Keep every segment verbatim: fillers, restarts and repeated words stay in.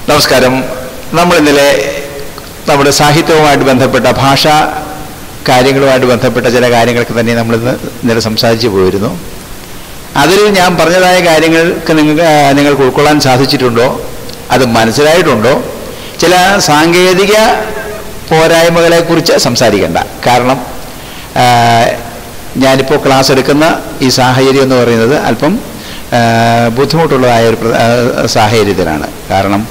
നമസ്കാരം. നമ്മൾ ഇന്നലെ നമ്മുടെ സാഹിത്യവുമായിട്ട് ബന്ധപ്പെട്ട ഭാഷാ കാര്യങ്ങളുമായിട്ട് ബന്ധപ്പെട്ട ചില കാര്യങ്ങൾക്ക് തന്നെ നമ്മളിന്ന് ഇന്നലെ സംസാരിച്ചു പോയിരുന്നു. അതിൽ ഞാൻ പറഞ്ഞതായ കാര്യങ്ങൾക്ക് നിങ്ങൾക്ക് നിങ്ങൾക്ക് ഉൾക്കൊള്ളാൻ സാധിച്ചിട്ടുണ്ടോ, അത് മനസ്സിലായിട്ടുണ്ടോ? ചില സാങ്കേതിക പോരായ്മകളെക്കുറിച്ച് സംസാരിക്കേണ്ട. കാരണം ഞാനിപ്പോൾ ക്ലാസ് എടുക്കുന്ന ഈ സാഹചര്യം എന്ന് പറയുന്നത് അല്പം ബുദ്ധിമുട്ടുള്ളതായ ഒരു സാഹചര്യത്തിലാണ്. കാരണം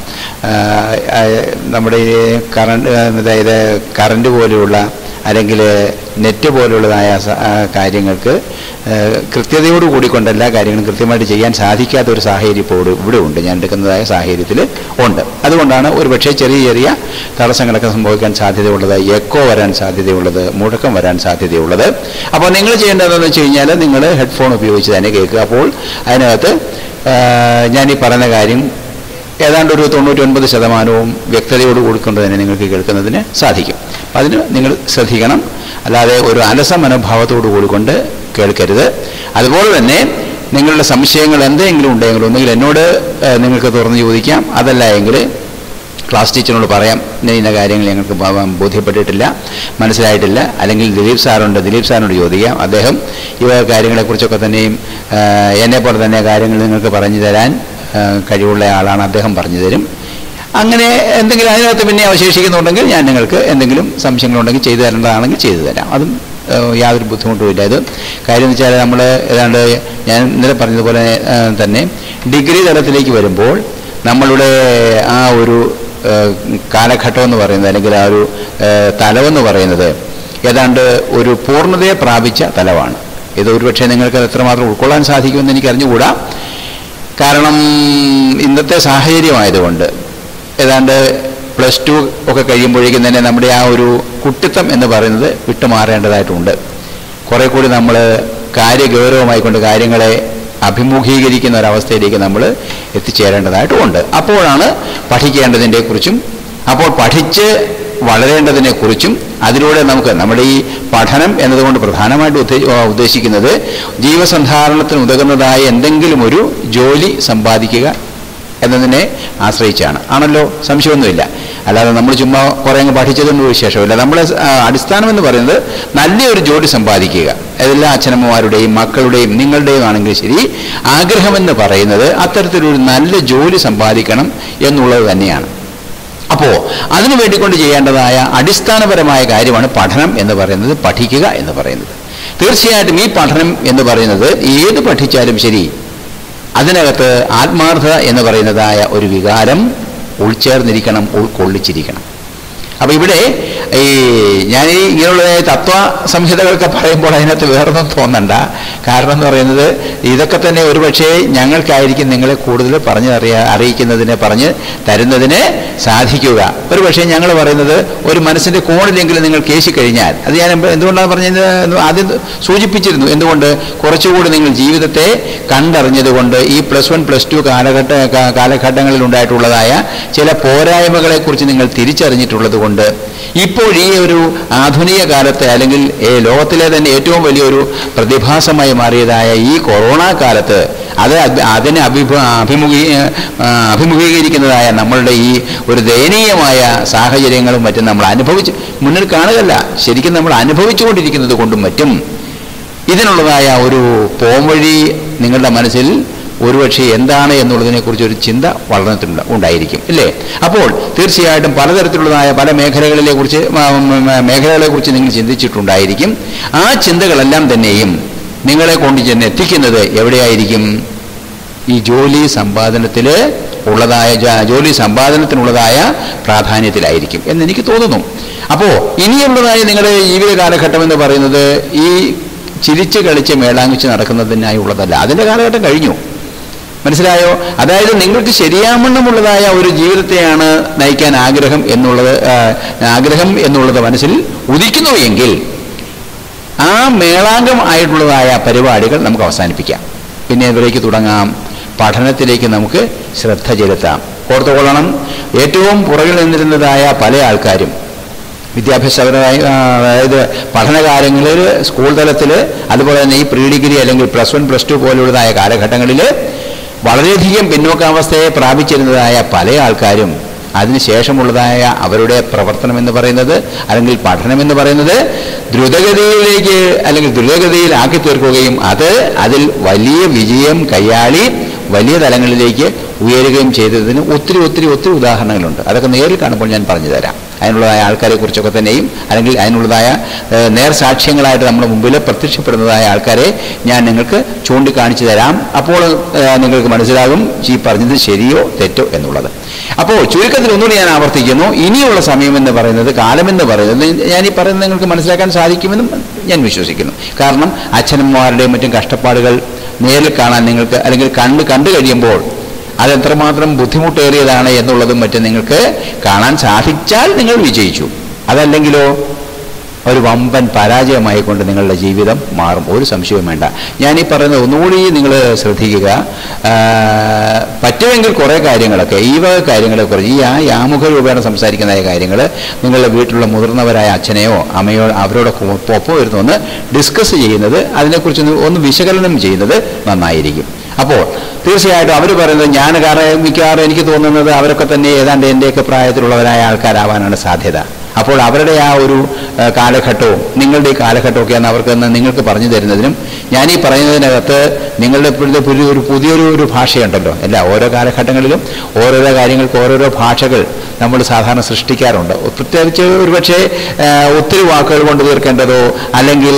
നമ്മുടെ ഈ കറണ്ട് അതായത് കറണ്ട് പോലെയുള്ള അല്ലെങ്കിൽ നെറ്റ് പോലെയുള്ളതായ കാര്യങ്ങൾക്ക് കൃത്യതയോട് കൂടിക്കൊണ്ട് എല്ലാ കാര്യങ്ങളും കൃത്യമായിട്ട് ചെയ്യാൻ സാധിക്കാത്ത ഒരു സാഹചര്യം ഇപ്പോൾ ഇവിടെ ഉണ്ട്, ഞാൻ എടുക്കുന്നതായ സാഹചര്യത്തിൽ ഉണ്ട്. അതുകൊണ്ടാണ് ഒരു പക്ഷേ ചെറിയ ചെറിയ തടസ്സങ്ങളൊക്കെ സംഭവിക്കാൻ സാധ്യതയുള്ളത്, എക്കോ വരാൻ സാധ്യതയുള്ളത്, മുഴക്കം വരാൻ സാധ്യതയുള്ളത്. അപ്പോൾ നിങ്ങൾ ചെയ്യേണ്ടതെന്ന് വെച്ച് കഴിഞ്ഞാൽ നിങ്ങൾ ഹെഡ്ഫോൺ ഉപയോഗിച്ച് തന്നെ കേൾക്കുക. അപ്പോൾ അതിനകത്ത് ഞാനീ പറയുന്ന കാര്യം ഏതാണ്ട് ഒരു തൊണ്ണൂറ്റൊൻപത് ശതമാനവും വ്യക്തതയോട് കൂടിക്കൊണ്ട് തന്നെ നിങ്ങൾക്ക് കേൾക്കുന്നതിന് സാധിക്കും. അപ്പം അതിന് നിങ്ങൾ ശ്രദ്ധിക്കണം. അല്ലാതെ ഒരു അലസ മനോഭാവത്തോടു കൂടിക്കൊണ്ട് കേൾക്കരുത്. അതുപോലെ തന്നെ നിങ്ങളുടെ സംശയങ്ങൾ എന്തെങ്കിലും ഉണ്ടെങ്കിൽ ഒന്നുകിൽ എന്നോട് നിങ്ങൾക്ക് തുറന്ന് ചോദിക്കാം, അതല്ല എങ്കിൽ ക്ലാസ് ടീച്ചറിനോട് പറയാം, ഇന്ന കാര്യങ്ങൾ ഞങ്ങൾക്ക് ബോധ്യപ്പെട്ടിട്ടില്ല, മനസ്സിലായിട്ടില്ല, അല്ലെങ്കിൽ ദിലീപ് സാറുണ്ട്, ദിലീപ് സാറിനോട് ചോദിക്കാം. അദ്ദേഹം ഇവ കാര്യങ്ങളെക്കുറിച്ചൊക്കെ തന്നെയും എന്നെപ്പോലെ തന്നെ കാര്യങ്ങൾ നിങ്ങൾക്ക് പറഞ്ഞു തരാൻ കഴിവുള്ള ആളാണ്, അദ്ദേഹം പറഞ്ഞു തരും. അങ്ങനെ എന്തെങ്കിലും അതിനകത്ത് പിന്നെ അവശേഷിക്കുന്നുണ്ടെങ്കിൽ ഞാൻ നിങ്ങൾക്ക് എന്തെങ്കിലും സംശയങ്ങളുണ്ടെങ്കിൽ ചെയ്തു തരേണ്ടതാണെങ്കിൽ ചെയ്തു തരാം. അതും യാതൊരു ബുദ്ധിമുട്ടുമില്ല. ഇത് കാര്യം എന്ന് വെച്ചാൽ നമ്മൾ ഏതാണ്ട് ഞാൻ ഇന്നലെ പറഞ്ഞതുപോലെ തന്നെ ഡിഗ്രി തലത്തിലേക്ക് വരുമ്പോൾ നമ്മളുടെ ആ ഒരു കാലഘട്ടം എന്ന് പറയുന്നത് അല്ലെങ്കിൽ ആ ഒരു തലമെന്ന് പറയുന്നത് ഏതാണ്ട് ഒരു പൂർണ്ണതയെ പ്രാപിച്ച തലമാണ്. ഇത് ഒരുപക്ഷെ നിങ്ങൾക്ക് എത്രമാത്രം ഉൾക്കൊള്ളാൻ സാധിക്കുമെന്ന് എനിക്ക് അറിഞ്ഞുകൂടാ. കാരണം ഇന്നത്തെ സാഹചര്യമായതുകൊണ്ട് ഏതാണ്ട് പ്ലസ് ടു ഒക്കെ കഴിയുമ്പോഴേക്കും തന്നെ നമ്മുടെ ആ ഒരു കുട്ടിത്തം എന്ന് പറയുന്നത് വിട്ടുമാറേണ്ടതായിട്ടുണ്ട്. കുറേ കൂടി നമ്മൾ കാര്യഗൗരവമായിക്കൊണ്ട് കാര്യങ്ങളെ അഭിമുഖീകരിക്കുന്ന ഒരവസ്ഥയിലേക്ക് നമ്മൾ എത്തിച്ചേരേണ്ടതായിട്ടുമുണ്ട്. അപ്പോഴാണ് പഠിക്കേണ്ടതിനെ കുറിച്ചും അപ്പോൾ പഠിച്ച് വളരേണ്ടതിനെക്കുറിച്ചും അതിലൂടെ നമുക്ക് നമ്മുടെ ഈ പഠനം എന്നതുകൊണ്ട് പ്രധാനമായിട്ട് ഉദ്ദേശിക്കുന്നത് ജീവസന്ധാരണത്തിന് ഉതകുന്നതായ എന്തെങ്കിലും ഒരു ജോലി സമ്പാദിക്കുക എന്നതിനെ ആശ്രയിച്ചാണ്. ആണല്ലോ, സംശയമൊന്നുമില്ല. അല്ലാതെ നമ്മൾ ചുമ്മാ കുറേ അങ്ങ് പഠിച്ചതൊന്നും വിശേഷമില്ല. നമ്മുടെ അടിസ്ഥാനം എന്ന് പറയുന്നത് നല്ലൊരു ജോലി സമ്പാദിക്കുക. എല്ലാ അച്ഛനമ്മമാരുടെയും മക്കളുടെയും നിങ്ങളുടെയും ആണെങ്കിൽ ശരി, ആഗ്രഹമെന്ന് പറയുന്നത് അത്തരത്തിലൊരു നല്ല ജോലി സമ്പാദിക്കണം എന്നുള്ളത് തന്നെയാണ്. അപ്പോൾ അതിനു വേണ്ടിക്കൊണ്ട് ചെയ്യേണ്ടതായ അടിസ്ഥാനപരമായ കാര്യമാണ് പഠനം എന്ന് പറയുന്നത്, പഠിക്കുക എന്ന് പറയുന്നത്. തീർച്ചയായിട്ടും ഈ പഠനം എന്ന് പറയുന്നത് ഏത് പഠിച്ചാലും ശരി അതിനകത്ത് ആത്മാർത്ഥത എന്ന് പറയുന്നതായ ഒരു വികാരം ഉൾച്ചേർന്നിരിക്കണം, ഉൾക്കൊള്ളിച്ചിരിക്കണം. അപ്പോൾ ഇവിടെ ഈ ഞാൻ ഈ ഇങ്ങനെയുള്ള തത്വ സംഹിതകളൊക്കെ പറയുമ്പോൾ അതിനകത്ത് വേറൊന്നും തോന്നണ്ട. കാരണം എന്ന് പറയുന്നത് ഇതൊക്കെ തന്നെ ഒരുപക്ഷെ ഞങ്ങൾക്കായിരിക്കും നിങ്ങളെ കൂടുതൽ പറഞ്ഞ് അറിയാ അറിയിക്കുന്നതിന് പറഞ്ഞ് തരുന്നതിന് സാധിക്കുക. ഒരുപക്ഷെ ഞങ്ങൾ പറയുന്നത് ഒരു മനസ്സിൻ്റെ കോണിലെങ്കിലും നിങ്ങൾ കേശി കഴിഞ്ഞാൽ, അത് ഞാൻ എന്തുകൊണ്ടാണ് പറഞ്ഞത് ആദ്യം സൂചിപ്പിച്ചിരുന്നു, എന്തുകൊണ്ട് കുറച്ചുകൂടി നിങ്ങൾ ജീവിതത്തെ കണ്ടറിഞ്ഞതുകൊണ്ട് ഈ പ്ലസ് വൺ പ്ലസ് ടു കാലഘട്ട കാലഘട്ടങ്ങളിൽ ഉണ്ടായിട്ടുള്ളതായ ചില പോരായ്മകളെക്കുറിച്ച് നിങ്ങൾ തിരിച്ചറിഞ്ഞിട്ടുള്ളത് കൊണ്ട് ഇപ്പോൾ ഈ ഒരു ആധുനിക കാലത്തെ അല്ലെങ്കിൽ ലോകത്തിലെ തന്നെ ഏറ്റവും വലിയൊരു പ്രതിഭാസമായി മാറിയതായ ഈ കൊറോണ കാലത്ത് അത് അതിനെ അഭിഭ അഭിമുഖീ അഭിമുഖീകരിക്കുന്നതായ നമ്മളുടെ ഈ ഒരു ദയനീയമായ സാഹചര്യങ്ങളും മറ്റും നമ്മൾ അനുഭവിച്ച് മുന്നിൽ കാണുകയല്ല, ശരിക്കും നമ്മൾ അനുഭവിച്ചുകൊണ്ടിരിക്കുന്നത് കൊണ്ടും മറ്റും ഇതിനുള്ളതായ ഒരു പോംവഴി നിങ്ങളുടെ മനസ്സിൽ ഒരുപക്ഷെ എന്താണ് എന്നുള്ളതിനെക്കുറിച്ച് ഒരു ചിന്ത വളർന്നിട്ടുണ്ട് ഉണ്ടായിരിക്കും ഇല്ലേ? അപ്പോൾ തീർച്ചയായിട്ടും പലതരത്തിലുള്ളതായ പല മേഖലകളെ കുറിച്ച് മേഖലകളെക്കുറിച്ച് നിങ്ങൾ ചിന്തിച്ചിട്ടുണ്ടായിരിക്കും. ആ ചിന്തകളെല്ലാം തന്നെയും നിങ്ങളെ കൊണ്ട് ചെന്ന് എത്തിക്കുന്നത് എവിടെയായിരിക്കും? ഈ ജോലി സമ്പാദനത്തിൽ ഉള്ളതായ ജോലി സമ്പാദനത്തിനുള്ളതായ പ്രാധാന്യത്തിലായിരിക്കും എന്നെനിക്ക് തോന്നുന്നു. അപ്പോൾ ഇനിയുള്ളതായ നിങ്ങളുടെ ജീവിത കാലഘട്ടം എന്ന് പറയുന്നത് ഈ ചിരിച്ച് കളിച്ച് മേളാങ്ങിച്ച് നടക്കുന്നതിനായി ഉള്ളതല്ല. അതിൻ്റെ കാലഘട്ടം കഴിഞ്ഞു. മനസ്സിലായോ? അതായത് നിങ്ങൾക്ക് ശരിയാവണ്ണമുള്ളതായ ഒരു ജീവിതത്തെയാണ് നയിക്കാൻ ആഗ്രഹം എന്നുള്ളത് ആഗ്രഹം എന്നുള്ളത് മനസ്സിൽ ഉദിക്കുന്നു എങ്കിൽ ആ മേളാംഗം ആയിട്ടുള്ളതായ പരിപാടികൾ നമുക്ക് അവസാനിപ്പിക്കാം. പിന്നെ ഇതിലേക്ക് തുടങ്ങാം, പഠനത്തിലേക്ക് നമുക്ക് ശ്രദ്ധ ചെലുത്താം. ഓർത്തുകൊള്ളണം, ഏറ്റവും പുറകിൽ നിന്നിരുന്നതായ പല ആൾക്കാരും വിദ്യാഭ്യാസപരമായി അതായത് വളരെയധികം പിന്നോക്കാവസ്ഥയെ പ്രാപിച്ചിരുന്നതായ പല ആൾക്കാരും അതിനുശേഷമുള്ളതായ അവരുടെ പ്രവർത്തനം എന്ന് പറയുന്നത് അല്ലെങ്കിൽ പഠനമെന്ന് പറയുന്നത് ദ്രുതഗതിയിലേക്ക് അല്ലെങ്കിൽ ദ്രുതഗതിയിലാക്കി തീർക്കുകയും അത് അതിൽ വലിയ വിജയം കൈയാളി വലിയ തലങ്ങളിലേക്ക് ഉയരുകയും ചെയ്തതിന് ഒത്തിരി ഒത്തിരി ഒത്തിരി ഉദാഹരണങ്ങളുണ്ട്. അതൊക്കെ നേരിൽ കാണുമ്പോൾ ഞാൻ പറഞ്ഞു തരാം. അതിനുള്ളതായ ആൾക്കാരെ കുറിച്ചൊക്കെ തന്നെയും അല്ലെങ്കിൽ അതിനുള്ളതായ നേർസാക്ഷ്യങ്ങളായിട്ട് നമ്മുടെ മുമ്പിൽ പ്രത്യക്ഷപ്പെടുന്നതായ ആൾക്കാരെ ഞാൻ നിങ്ങൾക്ക് ചൂണ്ടിക്കാണിച്ചു തരാം. അപ്പോൾ നിങ്ങൾക്ക് മനസ്സിലാകും ഈ പറഞ്ഞത് ശരിയോ തെറ്റോ എന്നുള്ളത്. അപ്പോൾ ചുരുക്കത്തിൽ ഒന്നുകൂടി ഞാൻ ആവർത്തിക്കുന്നു, ഇനിയുള്ള സമയം എന്ന് പറയുന്നത്, കാലമെന്ന് പറയുന്നത് ഞാൻ ഈ പറയുന്നത് നിങ്ങൾക്ക് മനസ്സിലാക്കാൻ സാധിക്കുമെന്നും ഞാൻ വിശ്വസിക്കുന്നു. കാരണം അച്ഛനമ്മമാരുടെയും മറ്റും കഷ്ടപ്പാടുകൾ നേരിൽ കാണാൻ നിങ്ങൾക്ക് അല്ലെങ്കിൽ കണ്ട് കണ്ടു കഴിയുമ്പോൾ അതെത്രമാത്രം ബുദ്ധിമുട്ടേറിയതാണ് എന്നുള്ളതും മറ്റും നിങ്ങൾക്ക് കാണാൻ സാധിച്ചാൽ നിങ്ങൾ വിജയിച്ചു. അതല്ലെങ്കിലോ ഒരു വമ്പൻ പരാജയമായി കൊണ്ട് നിങ്ങളുടെ ജീവിതം മാറും, ഒരു സംശയവും വേണ്ട. ഞാനീ പറയുന്നത് ഒന്നുകൂടി നിങ്ങൾ ശ്രദ്ധിക്കുക. പറ്റുമെങ്കിൽ കുറേ കാര്യങ്ങളൊക്കെ ഈ വക കാര്യങ്ങളെക്കുറിച്ച് ഈ ആ യാമുഖ രൂപേണ സംസാരിക്കുന്നതായ കാര്യങ്ങൾ നിങ്ങളുടെ വീട്ടിലുള്ള മുതിർന്നവരായ അച്ഛനെയോ അമ്മയോ അവരോടൊക്കെ ഒപ്പം ഇരുന്ന് ഒന്ന് ഡിസ്കസ് ചെയ്യുന്നത്, അതിനെക്കുറിച്ച് ഒന്ന് വിശകലനം ചെയ്യുന്നത് നന്നായിരിക്കും. അപ്പോൾ തീർച്ചയായിട്ടും അവർ പറയുന്നത് ഞാൻ കാരണം മിക്കവാറും എനിക്ക് തോന്നുന്നത് അവരൊക്കെ തന്നെ ഏതാണ്ട് എൻ്റെയൊക്കെ പ്രായത്തിലുള്ളവരായ ആൾക്കാരാവാനാണ് സാധ്യത. അപ്പോൾ അവരുടെ ആ ഒരു കാലഘട്ടവും നിങ്ങളുടെ ഈ കാലഘട്ടമൊക്കെയാണ് അവർക്കെന്ന് നിങ്ങൾക്ക് പറഞ്ഞു തരുന്നതിനും ഞാൻ ഈ പറയുന്നതിനകത്ത് നിങ്ങളുടെ ഇപ്പോഴത്തെ പുതിയ ഒരു പുതിയൊരു ഒരു ഭാഷയുണ്ടല്ലോ, അല്ല ഓരോ കാലഘട്ടങ്ങളിലും ഓരോരോ കാര്യങ്ങൾക്ക് ഓരോരോ ഭാഷകൾ നമ്മൾ സാധാരണ സൃഷ്ടിക്കാറുണ്ട്. പ്രത്യേകിച്ച് ഒരുപക്ഷെ ഒത്തിരി വാക്കുകൾ കൊണ്ട് തീർക്കേണ്ടതോ അല്ലെങ്കിൽ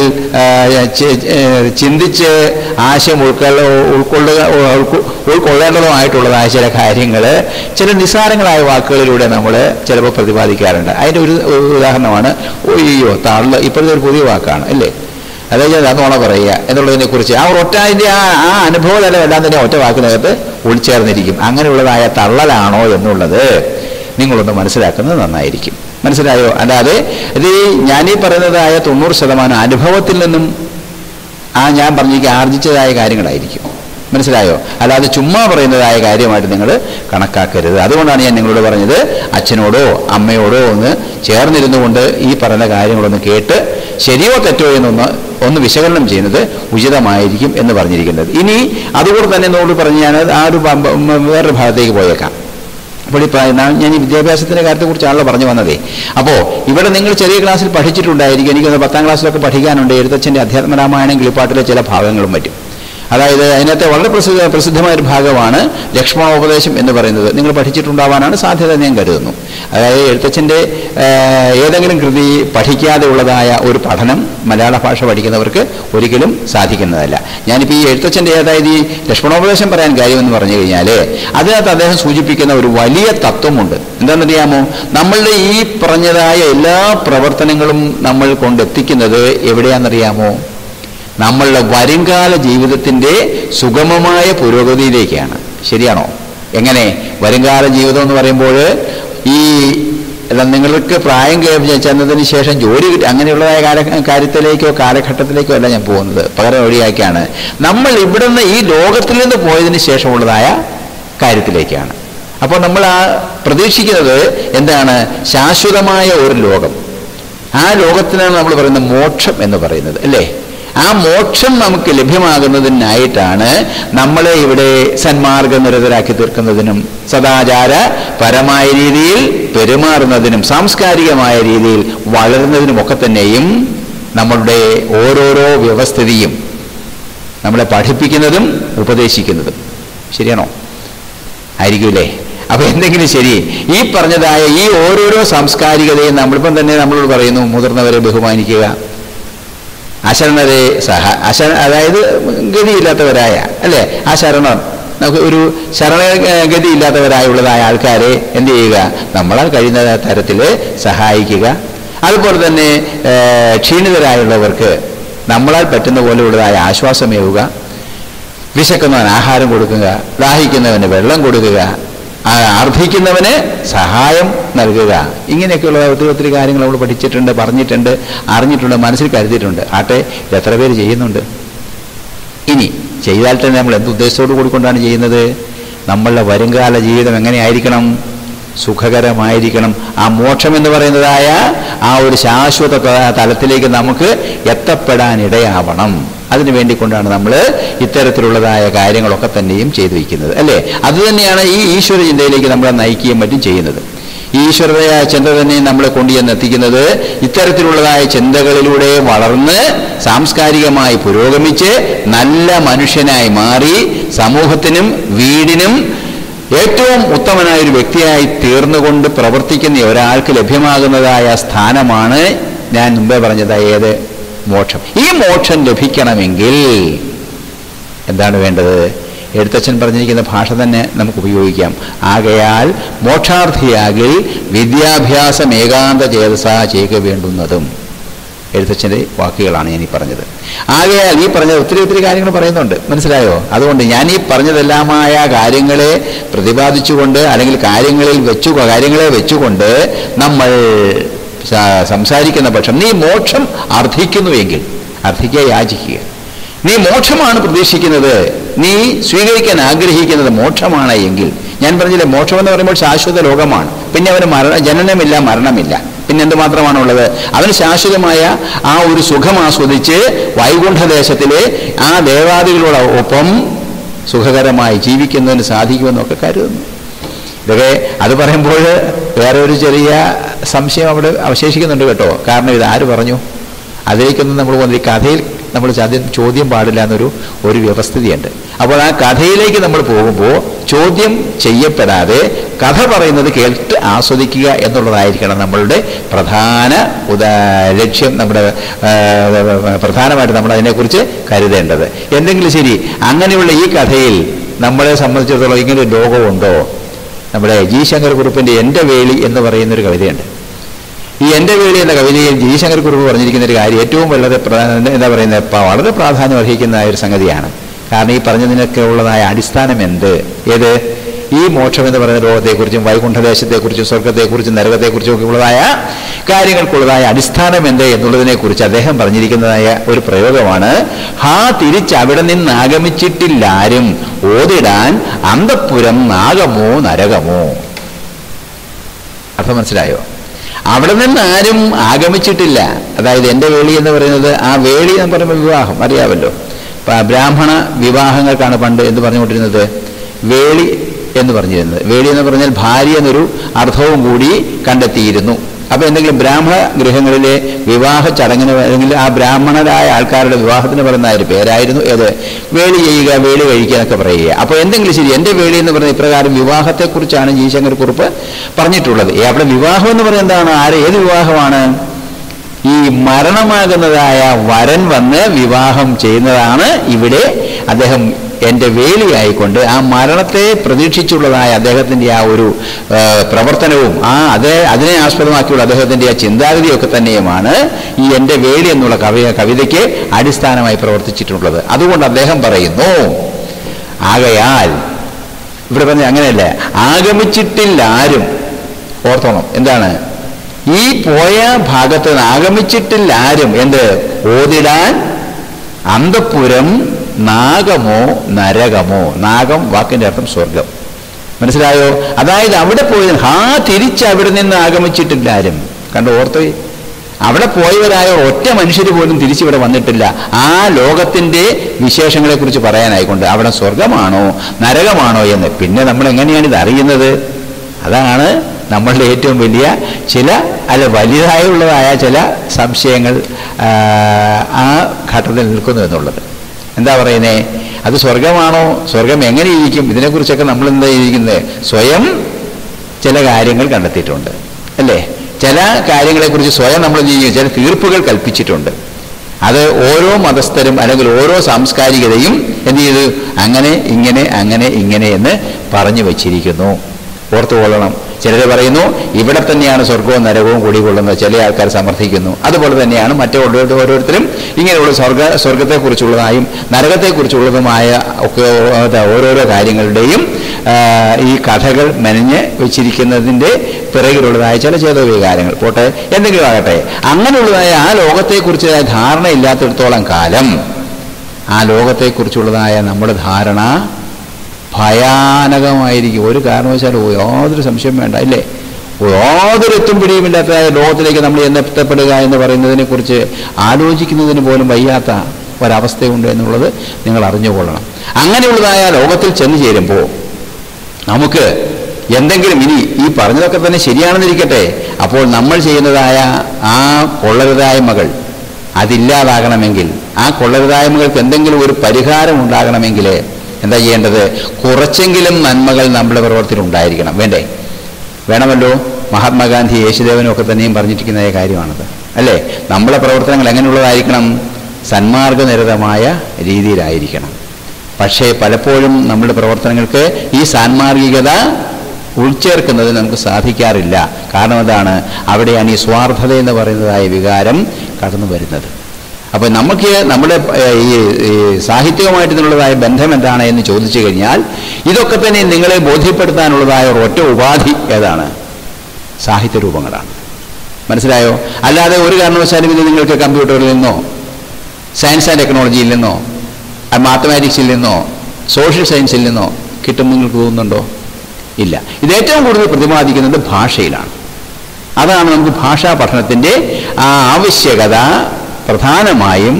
ചിന്തിച്ച് ആശയം ഉൾക്കൊള്ള ഉൾക്കൊള്ളുക ഉൾക്കൊള്ളേണ്ടതോ ആയിട്ടുള്ളതായ ചില കാര്യങ്ങൾ ചില നിസ്സാരങ്ങളായ വാക്കുകളിലൂടെ നമ്മൾ ചിലപ്പോൾ പ്രതിപാദിക്കാറുണ്ട്. അതിൻ്റെ ഒരു ഉദാഹരണമാണ് ഒയ്യോ തള്ള. ഇപ്പോഴത്തെ ഒരു പുതിയ വാക്കാണ് അല്ലേ, അതായത് അതോണ പറയുക എന്നുള്ളതിനെ കുറിച്ച് ആ ഒറ്റ അതിൻ്റെ ആ ആ അനുഭവതലം എല്ലാം തന്നെ ഒറ്റ വാക്കിനകത്ത് ഉൾച്ചേർന്നിരിക്കും. അങ്ങനെയുള്ളതായ തള്ളലാണോ എന്നുള്ളത് നിങ്ങളൊന്ന് മനസ്സിലാക്കുന്നത് നന്നായിരിക്കും. മനസ്സിലായോ? അല്ലാതെ ഇത് ഞാനീ പറയുന്നതായ തൊണ്ണൂറ് ശതമാനം അനുഭവത്തിൽ നിന്നും ആ ഞാൻ പറഞ്ഞിരിക്കുക ആർജിച്ചതായ കാര്യങ്ങളായിരിക്കും. മനസ്സിലായോ? അല്ലാതെ ചുമ്മാ പറയുന്നതായ കാര്യമായിട്ട് നിങ്ങൾ കണക്കാക്കരുത്. അതുകൊണ്ടാണ് ഞാൻ നിങ്ങളോട് പറഞ്ഞത് അച്ഛനോടോ അമ്മയോടോ ഒന്ന് ചേർന്നിരുന്നു കൊണ്ട് ഈ പറയുന്ന കാര്യങ്ങളൊന്ന് കേട്ട് ശരിയോ തെറ്റോ എന്നൊന്ന് ഒന്ന് വിശകലനം ചെയ്യുന്നത് ഉചിതമായിരിക്കും എന്ന് പറഞ്ഞിരിക്കുന്നത്. ഇനി അതുകൂടെ തന്നെ എന്നോട് പറഞ്ഞ് ഞാൻ ആ ഒരു വേറൊരു ഭാഗത്തേക്ക് പോയേക്കാം. അപ്പോൾ ഈ ഞാൻ ഈ വിദ്യാഭ്യാസത്തിൻ്റെ കാര്യത്തെക്കുറിച്ചാണല്ലോ പറഞ്ഞു വന്നതേ. അപ്പോൾ ഇവിടെ നിങ്ങൾ ചെറിയ ക്ലാസ്സിൽ പഠിച്ചിട്ടുണ്ടായിരിക്കും, എനിക്കൊന്ന് പത്താം ക്ലാസ്സിലൊക്കെ പഠിക്കാനുണ്ട് എഴുത്തച്ഛൻ്റെ അധ്യാത്മരാമായണം കിളിപ്പാട്ടിലെ ചില ഭാഗങ്ങളും മറ്റും. അതായത് അതിനകത്തെ വളരെ പ്രസിദ്ധ പ്രസിദ്ധമായൊരു ഭാഗമാണ് ലക്ഷ്മണോപദേശം എന്ന് പറയുന്നത്. നിങ്ങൾ പഠിച്ചിട്ടുണ്ടാവാനാണ് സാധ്യത ഞാൻ കരുതുന്നു. അതായത് എഴുത്തച്ഛൻ്റെ ഏതെങ്കിലും കൃതി പഠിക്കാതെ ഉള്ളതായ ഒരു പഠനം മലയാള ഭാഷ പഠിക്കുന്നവർക്ക് ഒരിക്കലും സാധിക്കുന്നതല്ല. ഞാനിപ്പോൾ ഈ എഴുത്തച്ഛൻ്റെ അതായത് ഈ ലക്ഷ്മണോപദേശം പറയാൻ കാര്യമെന്ന് പറഞ്ഞു കഴിഞ്ഞാൽ അതിനകത്ത് അദ്ദേഹം സൂചിപ്പിക്കുന്ന ഒരു വലിയ തത്വമുണ്ട്. എന്താണെന്നറിയാമോ? നമ്മളുടെ ഈ പറഞ്ഞതായ എല്ലാ പ്രവർത്തനങ്ങളും നമ്മൾ കൊണ്ടെത്തിക്കുന്നത് എവിടെയാണെന്നറിയാമോ? നമ്മളുടെ വരുംകാല ജീവിതത്തിൻ്റെ സുഗമമായ പുരോഗതിയിലേക്കാണ്. ശരിയാണോ? എങ്ങനെ വരുംകാല ജീവിതം എന്ന് പറയുമ്പോൾ ഈ നിങ്ങൾക്ക് പ്രായം ചെന്നതിന് ശേഷം ജോലി കിട്ടി അങ്ങനെയുള്ളതായ കാല കാര്യത്തിലേക്കോ കാലഘട്ടത്തിലേക്കോ അല്ല ഞാൻ പോകുന്നത്. പകരം വഴിയാക്കിയാണ് നമ്മൾ ഇവിടുന്ന് ഈ ലോകത്തിൽ നിന്ന് പോയതിന് ശേഷമുള്ളതായ കാര്യത്തിലേക്കാണ്. അപ്പോൾ നമ്മൾ ആ പ്രതീക്ഷിക്കുന്നത് എന്താണ്? ശാശ്വതമായ ഒരു ലോകം. ആ ലോകത്തിനാണ് നമ്മൾ പറയുന്നത് മോക്ഷം എന്ന് പറയുന്നത് അല്ലേ? ആ മോക്ഷം നമുക്ക് ലഭ്യമാകുന്നതിനായിട്ടാണ് നമ്മളെ ഇവിടെ സന്മാർഗനിരതരാക്കി തീർക്കുന്നതിനും സദാചാര പരമായ രീതിയിൽ പെരുമാറുന്നതിനും സാംസ്കാരികമായ രീതിയിൽ വളരുന്നതിനുമൊക്കെ തന്നെയും നമ്മളുടെ ഓരോരോ വ്യവസ്ഥിതിയും നമ്മളെ പഠിപ്പിക്കുന്നതും ഉപദേശിക്കുന്നതും. ശരിയാണോ? ആയിരിക്കൂലേ? അപ്പോൾ എന്തെങ്കിലും ശരി ഈ പറഞ്ഞതായ ഈ ഓരോരോ സാംസ്കാരികതയും നമ്മളിപ്പം തന്നെ നമ്മളോട് പറയുന്നു മുതിർന്നവരെ ബഹുമാനിക്കുക, അശരണരെ സഹ അശ അതായത് ഗതിയില്ലാത്തവരായ അല്ലേ ആ ശരണം നമുക്ക് ഒരു ശരണഗതിയില്ലാത്തവരായുള്ളതായ ആൾക്കാരെ എന്ത് ചെയ്യുക? നമ്മളാൽ കഴിയുന്ന തരത്തിൽ സഹായിക്കുക. അതുപോലെ തന്നെ ക്ഷീണിതരായുള്ളവർക്ക് നമ്മളാൽ പറ്റുന്ന പോലെയുള്ളതായ ആശ്വാസമേവുക, വിശക്കുന്നവന് ആഹാരം കൊടുക്കുക, ദാഹിക്കുന്നവന് വെള്ളം കൊടുക്കുക, അർഹിക്കുന്നവന് സഹായം നൽകുക. ഇങ്ങനെയൊക്കെയുള്ള ഒത്തിരി ഒത്തിരി കാര്യങ്ങൾ നമ്മൾ പഠിച്ചിട്ടുണ്ട്, പറഞ്ഞിട്ടുണ്ട്, അറിഞ്ഞിട്ടുണ്ട്, മനസ്സിൽ കരുതിയിട്ടുണ്ട്. ആട്ടെ എത്ര പേര് ചെയ്യുന്നുണ്ട്? ഇനി ചെയ്താൽ തന്നെ നമ്മൾ എന്ത് ഉദ്ദേശത്തോടു കൂടിക്കൊണ്ടാണ് ചെയ്യുന്നത്? നമ്മളുടെ വരുംകാല ജീവിതം എങ്ങനെയായിരിക്കണം? സുഖകരമായിരിക്കണം. ആ മോക്ഷം എന്ന് പറയുന്നതായ ആ ഒരു ശാശ്വത തലത്തിലേക്ക് നമുക്ക് എത്തപ്പെടാനിടയാവണം. അതിനു വേണ്ടിക്കൊണ്ടാണ് നമ്മൾ ഇത്തരത്തിലുള്ളതായ കാര്യങ്ങളൊക്കെ തന്നെയും ചെയ്തു വയ്ക്കുന്നത്, അല്ലേ? അതുതന്നെയാണ് ഈ ഈശ്വര ചിന്തയിലേക്ക് നമ്മളെ നയിക്കുകയും മറ്റും ചെയ്യുന്നത്. ഈശ്വരതയ ചിന്ത തന്നെ നമ്മളെ കൊണ്ടുചെന്നെത്തിക്കുന്നത് ഇത്തരത്തിലുള്ളതായ ചിന്തകളിലൂടെ വളർന്ന് സാംസ്കാരികമായി പുരോഗമിച്ച് നല്ല മനുഷ്യനായി മാറി സമൂഹത്തിനും വീടിനും ഏറ്റവും ഉത്തമനായ ഒരു വ്യക്തിയായി തീർന്നുകൊണ്ട് പ്രവർത്തിക്കുന്ന ഒരാൾക്ക് ലഭ്യമാകുന്നതായ സ്ഥാനമാണ് ഞാൻ മുമ്പേ പറഞ്ഞത് ഏത്? മോക്ഷം. ഈ മോക്ഷം ലഭിക്കണമെങ്കിൽ എന്താണ് വേണ്ടത്? എഴുത്തച്ഛൻ പറഞ്ഞിരിക്കുന്ന ഭാഷ തന്നെ നമുക്ക് ഉപയോഗിക്കാം. ആകയാൽ മോക്ഷാർത്ഥിയാകിൽ വിദ്യാഭ്യാസം ഏകാന്ത ചേതസ ചെയ്യുക വേണ്ടുന്നതും എഴുത്തച്ഛൻ്റെ വാക്കുകളാണ് ഞാൻ ഈ പറഞ്ഞത്. ആകയാൽ ഈ പറഞ്ഞത് ഒത്തിരി ഒത്തിരി കാര്യങ്ങൾ പറയുന്നുണ്ട്, മനസ്സിലായോ? അതുകൊണ്ട് ഞാൻ ഈ പറഞ്ഞതെല്ലാമായ കാര്യങ്ങളെ പ്രതിപാദിച്ചുകൊണ്ട് അല്ലെങ്കിൽ കാര്യങ്ങളിൽ വെച്ചു കാര്യങ്ങളെ വെച്ചുകൊണ്ട് നമ്മൾ സംസാരിക്കുന്ന പക്ഷം നീ മോക്ഷം അർത്ഥിക്കുന്നുവെങ്കിൽ അർത്ഥിക്കുക, യാചിക്കുക. നീ മോക്ഷമാണ് പ്രതീക്ഷിക്കുന്നത്, നീ സ്വീകരിക്കാൻ ആഗ്രഹിക്കുന്നത് മോക്ഷമാണ് എങ്കിൽ, ഞാൻ പറഞ്ഞില്ലേ മോക്ഷം എന്ന് പറയുമ്പോൾ ശാശ്വത ലോകമാണ്. പിന്നെ അവന് മരണ ജനനമില്ല, മരണമില്ല, പിന്നെ എന്തുമാത്രമാണുള്ളത്? അവന് ശാശ്വതമായ ആ ഒരു സുഖം ആസ്വദിച്ച് വൈകുണ്ഠദേശത്തിലെ ആ ദേവാദികളോടൊപ്പം സുഖകരമായി ജീവിക്കുന്നതിന് സാധിക്കുമെന്നൊക്കെ കരുതുന്നു. ഇതൊക്കെ അത് പറയുമ്പോൾ വേറെ ഒരു ചെറിയ സംശയം അവിടെ അവശേഷിക്കുന്നുണ്ട് കേട്ടോ. കാരണം ഇത് ആര് പറഞ്ഞു? അതിലേക്കൊന്നും നമ്മൾ പോകുന്നത് ഈ കഥയിൽ നമ്മൾ ചോദ്യം ചോദ്യം പാടില്ല എന്നൊരു ഒരു വ്യവസ്ഥിതിയുണ്ട്. അപ്പോൾ ആ കഥയിലേക്ക് നമ്മൾ പോകുമ്പോൾ ചോദ്യം ചെയ്യപ്പെടാതെ കഥ പറയുന്നത് കേട്ട് ആസ്വദിക്കുക എന്നുള്ളതായിരിക്കണം നമ്മളുടെ പ്രധാന ഉദാ ലക്ഷ്യം, നമ്മുടെ പ്രധാനമായിട്ട് നമ്മൾ അതിനെക്കുറിച്ച് കരുതേണ്ടത്. എന്തെങ്കിലും ശരി, അങ്ങനെയുള്ള ഈ കഥയിൽ നമ്മളെ സംബന്ധിച്ചിടത്തോളം ഇങ്ങനെ ഒരു ലോകമുണ്ടോ? നമ്മുടെ ജി ശങ്കർ കുറുപ്പിൻ്റെ എൻ്റെ വേളി എന്ന് പറയുന്നൊരു കവിതയുണ്ട്. ഈ എൻ്റെ വേളി എന്ന കവിതയിൽ ജി ശങ്കർ കുറുപ്പ് പറഞ്ഞിരിക്കുന്ന ഒരു കാര്യം ഏറ്റവും വളരെ എന്താ പറയുന്നത് വളരെ പ്രാധാന്യം അർഹിക്കുന്ന ഒരു സംഗതിയാണ്. കാരണം ഈ പറഞ്ഞതിനൊക്കെ ഉള്ളതായ അടിസ്ഥാനം എന്ത്? ഏത്? ഈ മോക്ഷം എന്ന് പറയുന്ന ലോകത്തെക്കുറിച്ചും വൈകുണ്ഠദേശത്തെക്കുറിച്ചും സ്വർഗത്തെക്കുറിച്ചും നരകത്തെക്കുറിച്ചും ഒക്കെ ഉള്ളതായ കാര്യങ്ങൾക്കുള്ളതായ അടിസ്ഥാനം എന്ത് എന്നുള്ളതിനെക്കുറിച്ച് അദ്ദേഹം പറഞ്ഞിരിക്കുന്നതായ ഒരു പ്രയോഗമാണ് ഹാ തിരിച്ചവിടെ നിന്ന് ആഗമിച്ചിട്ടില്ലാരും ഓതിടാൻ അന്തഃപുരം നാഗമോ നരകമോ. അർത്ഥം മനസ്സിലായോ? അവിടെ നിന്ന് ആരും ആഗമിച്ചിട്ടില്ല. അതായത് എൻ്റെ വേളി എന്ന് പറയുന്നത് ആ വേളി എന്ന് പറയുമ്പോൾ വിവാഹം അറിയാമല്ലോ. ബ്രാഹ്മണ വിവാഹങ്ങൾക്കാണ് പണ്ട് എന്ന് പറഞ്ഞുകൊണ്ടിരുന്നത് വേളി എന്ന് പറഞ്ഞിരുന്നത്. വേളി എന്ന് പറഞ്ഞാൽ ഭാര്യ എന്നൊരു അർത്ഥവും കൂടി കണ്ടെത്തിയിരുന്നു. അപ്പോൾ എന്തെങ്കിലും ബ്രാഹ്മണ ഗൃഹങ്ങളിലെ വിവാഹ ചടങ്ങിന് അല്ലെങ്കിൽ ആ ബ്രാഹ്മണരായ ആൾക്കാരുടെ വിവാഹത്തിന് പറയുന്ന ഒരു പേരായിരുന്നു ഏത്? വേളി ചെയ്യുക, വേളി കഴിക്കുക എന്നൊക്കെ പറയുക. അപ്പോൾ എന്തെങ്കിലും ശരി, എൻ്റെ വേളി എന്ന് പറയുന്ന ഇപ്രകാരം വിവാഹത്തെക്കുറിച്ചാണ് ജി ശങ്കർ കുറുപ്പ് പറഞ്ഞിട്ടുള്ളത്. അവിടെ വിവാഹം എന്ന് പറയുന്നത് എന്താണ്? ആര് ഏത് വിവാഹമാണ്? ഈ മരണമാകുന്നതായ വരൻ വന്ന് വിവാഹം ചെയ്യുന്നതാണ് ഇവിടെ അദ്ദേഹം എൻ്റെ വേളിയായിക്കൊണ്ട് ആ മരണത്തെ പ്രതീക്ഷിച്ചുള്ളതായ അദ്ദേഹത്തിൻ്റെ ആ ഒരു പ്രവർത്തനവും ആ അതേ അതിനെ ആസ്പദമാക്കിയുള്ള അദ്ദേഹത്തിൻ്റെ ആ ചിന്താഗതിയൊക്കെ തന്നെയുമാണ് ഈ എൻ്റെ വേളി എന്നുള്ള കവി കവിതയ്ക്ക് അടിസ്ഥാനമായി പ്രവർത്തിച്ചിട്ടുള്ളത്. അതുകൊണ്ട് അദ്ദേഹം പറയുന്നു ആകയാൽ ഇവിടെ പറഞ്ഞ അങ്ങനെയല്ല, ആഗമിച്ചിട്ടില്ല ആരും. ഓർത്തോണം, എന്താണ് ഈ പോയ ഭാഗത്ത് നിന്ന് ആഗമിച്ചിട്ടില്ല ആരും എന്ത് ഓതിടാൻ അന്തഃപുരം നാഗമോ നരകമോ. നാഗം വാക്കിൻ്റെ അർത്ഥം സ്വർഗം, മനസ്സിലായോ? അതായത് അവിടെ പോയി ഹാ തിരിച്ച് അവിടെ നിന്ന് ആഗമിച്ചിട്ടില്ല ആരും. കണ്ടു ഓർത്തോ, അവിടെ പോയവരായ ഒറ്റ മനുഷ്യർ പോലും തിരിച്ചിവിടെ വന്നിട്ടില്ല. ആ ലോകത്തിൻ്റെ വിശേഷങ്ങളെക്കുറിച്ച് പറയാനായിക്കൊണ്ട് അവിടെ സ്വർഗമാണോ നരകമാണോ എന്ന്. പിന്നെ നമ്മൾ എങ്ങനെയാണ് ഇത് അറിയുന്നത്? അതാണ് നമ്മളുടെ ഏറ്റവും വലിയ ചില അല്ല വലുതായുള്ളതായ ചില സംശയങ്ങൾ ആ ഘട്ടത്തിൽ നിൽക്കുന്നു എന്നുള്ളത്. എന്താ പറയുന്നത്? അത് സ്വർഗമാണോ, സ്വർഗം എങ്ങനെ ഇരിക്കും, ഇതിനെക്കുറിച്ചൊക്കെ നമ്മൾ എന്താ ഇരിക്കുന്നത്? സ്വയം ചില കാര്യങ്ങൾ കണ്ടെത്തിയിട്ടുണ്ട്, അല്ലേ? ചില കാര്യങ്ങളെക്കുറിച്ച് സ്വയം നമ്മൾ ചെയ്യും, ചില തീർപ്പുകൾ കൽപ്പിച്ചിട്ടുണ്ട്. അത് ഓരോ മതസ്ഥരും അല്ലെങ്കിൽ ഓരോ സാംസ്കാരികതയും എന്ത് ചെയ്തു? അങ്ങനെ ഇങ്ങനെ അങ്ങനെ ഇങ്ങനെ എന്ന് പറഞ്ഞു വച്ചിരിക്കുന്നു. ഓർത്തുകൊള്ളണം. ചിലർ പറയുന്നു ഇവിടെ തന്നെയാണ് സ്വർഗവും നരകവും കുടികൊള്ളുന്നത്, ചില ആൾക്കാർ സമർത്ഥിക്കുന്നു. അതുപോലെ തന്നെയാണ് മറ്റു ഓരോരുത്തരും ഇങ്ങനെയുള്ള സ്വർഗ സ്വർഗത്തെക്കുറിച്ചുള്ളതായും നരകത്തെക്കുറിച്ചുള്ളതുമായ ഒക്കെ ഓരോരോ കാര്യങ്ങളുടെയും ഈ കഥകൾ മെനഞ്ഞ് വെച്ചിരിക്കുന്നതിൻ്റെ പിറകിലുള്ളതായ ചില ചേതോ വികാരങ്ങൾ പോട്ടെ, എന്തെങ്കിലും ആകട്ടെ, അങ്ങനെയുള്ളതായ ആ ലോകത്തെക്കുറിച്ച് ധാരണയില്ലാത്തിടത്തോളം കാലം ആ ലോകത്തെക്കുറിച്ചുള്ളതായ നമ്മുടെ ധാരണ ഭയാനകമായിരിക്കും. ഒരു കാരണവശാലും യാതൊരു സംശയം വേണ്ട, ഇല്ലേ? യാതൊരു എത്തും പിടിയുമില്ലാത്തതായ ലോകത്തിലേക്ക് നമ്മൾ എന്നെത്തപ്പെടുക എന്ന് പറയുന്നതിനെ കുറിച്ച് ആലോചിക്കുന്നതിന് പോലും വയ്യാത്ത ഒരവസ്ഥയുണ്ട് എന്നുള്ളത് നിങ്ങൾ അറിഞ്ഞുകൊള്ളണം. അങ്ങനെയുള്ളതായ ലോകത്തിൽ ചെന്ന് ചേരുമ്പോൾ നമുക്ക് എന്തെങ്കിലും ഇനി ഈ പറഞ്ഞതൊക്കെ തന്നെ ശരിയാണെന്നിരിക്കട്ടെ, അപ്പോൾ നമ്മൾ ചെയ്യുന്നതായ ആ കൊള്ളരുതായ്മകൾ അതില്ലാതാകണമെങ്കിൽ, ആ കൊള്ളരുതായ്മകൾക്ക് എന്തെങ്കിലും ഒരു പരിഹാരം ഉണ്ടാകണമെങ്കിൽ എന്താ ചെയ്യേണ്ടത്? കുറച്ചെങ്കിലും നന്മകൾ നമ്മുടെ പ്രവർത്തനം ഉണ്ടായിരിക്കണം. വേണ്ടേ? വേണമല്ലോ. മഹാത്മാഗാന്ധി യേശുദേവനും ഒക്കെ തന്നെയും പറഞ്ഞിരിക്കുന്ന കാര്യമാണത്, അല്ലേ? നമ്മളെ പ്രവർത്തനങ്ങൾ എങ്ങനെയുള്ളതായിരിക്കണം? സന്മാർഗനിരതമായ രീതിയിലായിരിക്കണം. പക്ഷേ പലപ്പോഴും നമ്മുടെ പ്രവർത്തനങ്ങൾക്ക് ഈ സാൻമാർഗികത ഉൾച്ചേർക്കുന്നത് നമുക്ക് സാധിക്കാറില്ല. കാരണം എന്താണ്? അവിടെയാണ് ഈ സ്വാർത്ഥത എന്ന് പറയുന്നതായ വികാരം കടന്നു വരുന്നത്. അപ്പോൾ നമുക്ക് നമ്മുടെ ഈ സാഹിത്യവുമായിട്ട് ഇതിനുള്ളതായ ബന്ധം എന്താണ് എന്ന് ചോദിച്ചു കഴിഞ്ഞാൽ, ഇതൊക്കെ തന്നെ നിങ്ങളെ ബോധ്യപ്പെടുത്താനുള്ളതായ ഒരൊറ്റ ഉപാധി ഏതാണ്? സാഹിത്യ രൂപങ്ങളാണ്. മനസ്സിലായോ? അല്ലാതെ ഒരു കാരണവശാലും ഇത് നിങ്ങൾക്ക് കമ്പ്യൂട്ടറിൽ നിന്നോ സയൻസ് ആൻഡ് ടെക്നോളജിയിൽ നിന്നോ മാത്തമാറ്റിക്സിൽ നിന്നോ സോഷ്യൽ സയൻസിൽ നിന്നോ കിട്ടും നിങ്ങൾക്ക് തോന്നുന്നുണ്ടോ? ഇല്ല. ഇത് ഏറ്റവും കൂടുതൽ പ്രതിപാദിക്കുന്നത് ഭാഷയിലാണ്. അതാണ് നമുക്ക് ഭാഷാ പഠനത്തിൻ്റെ ആ ആവശ്യകത പ്രധാനമായും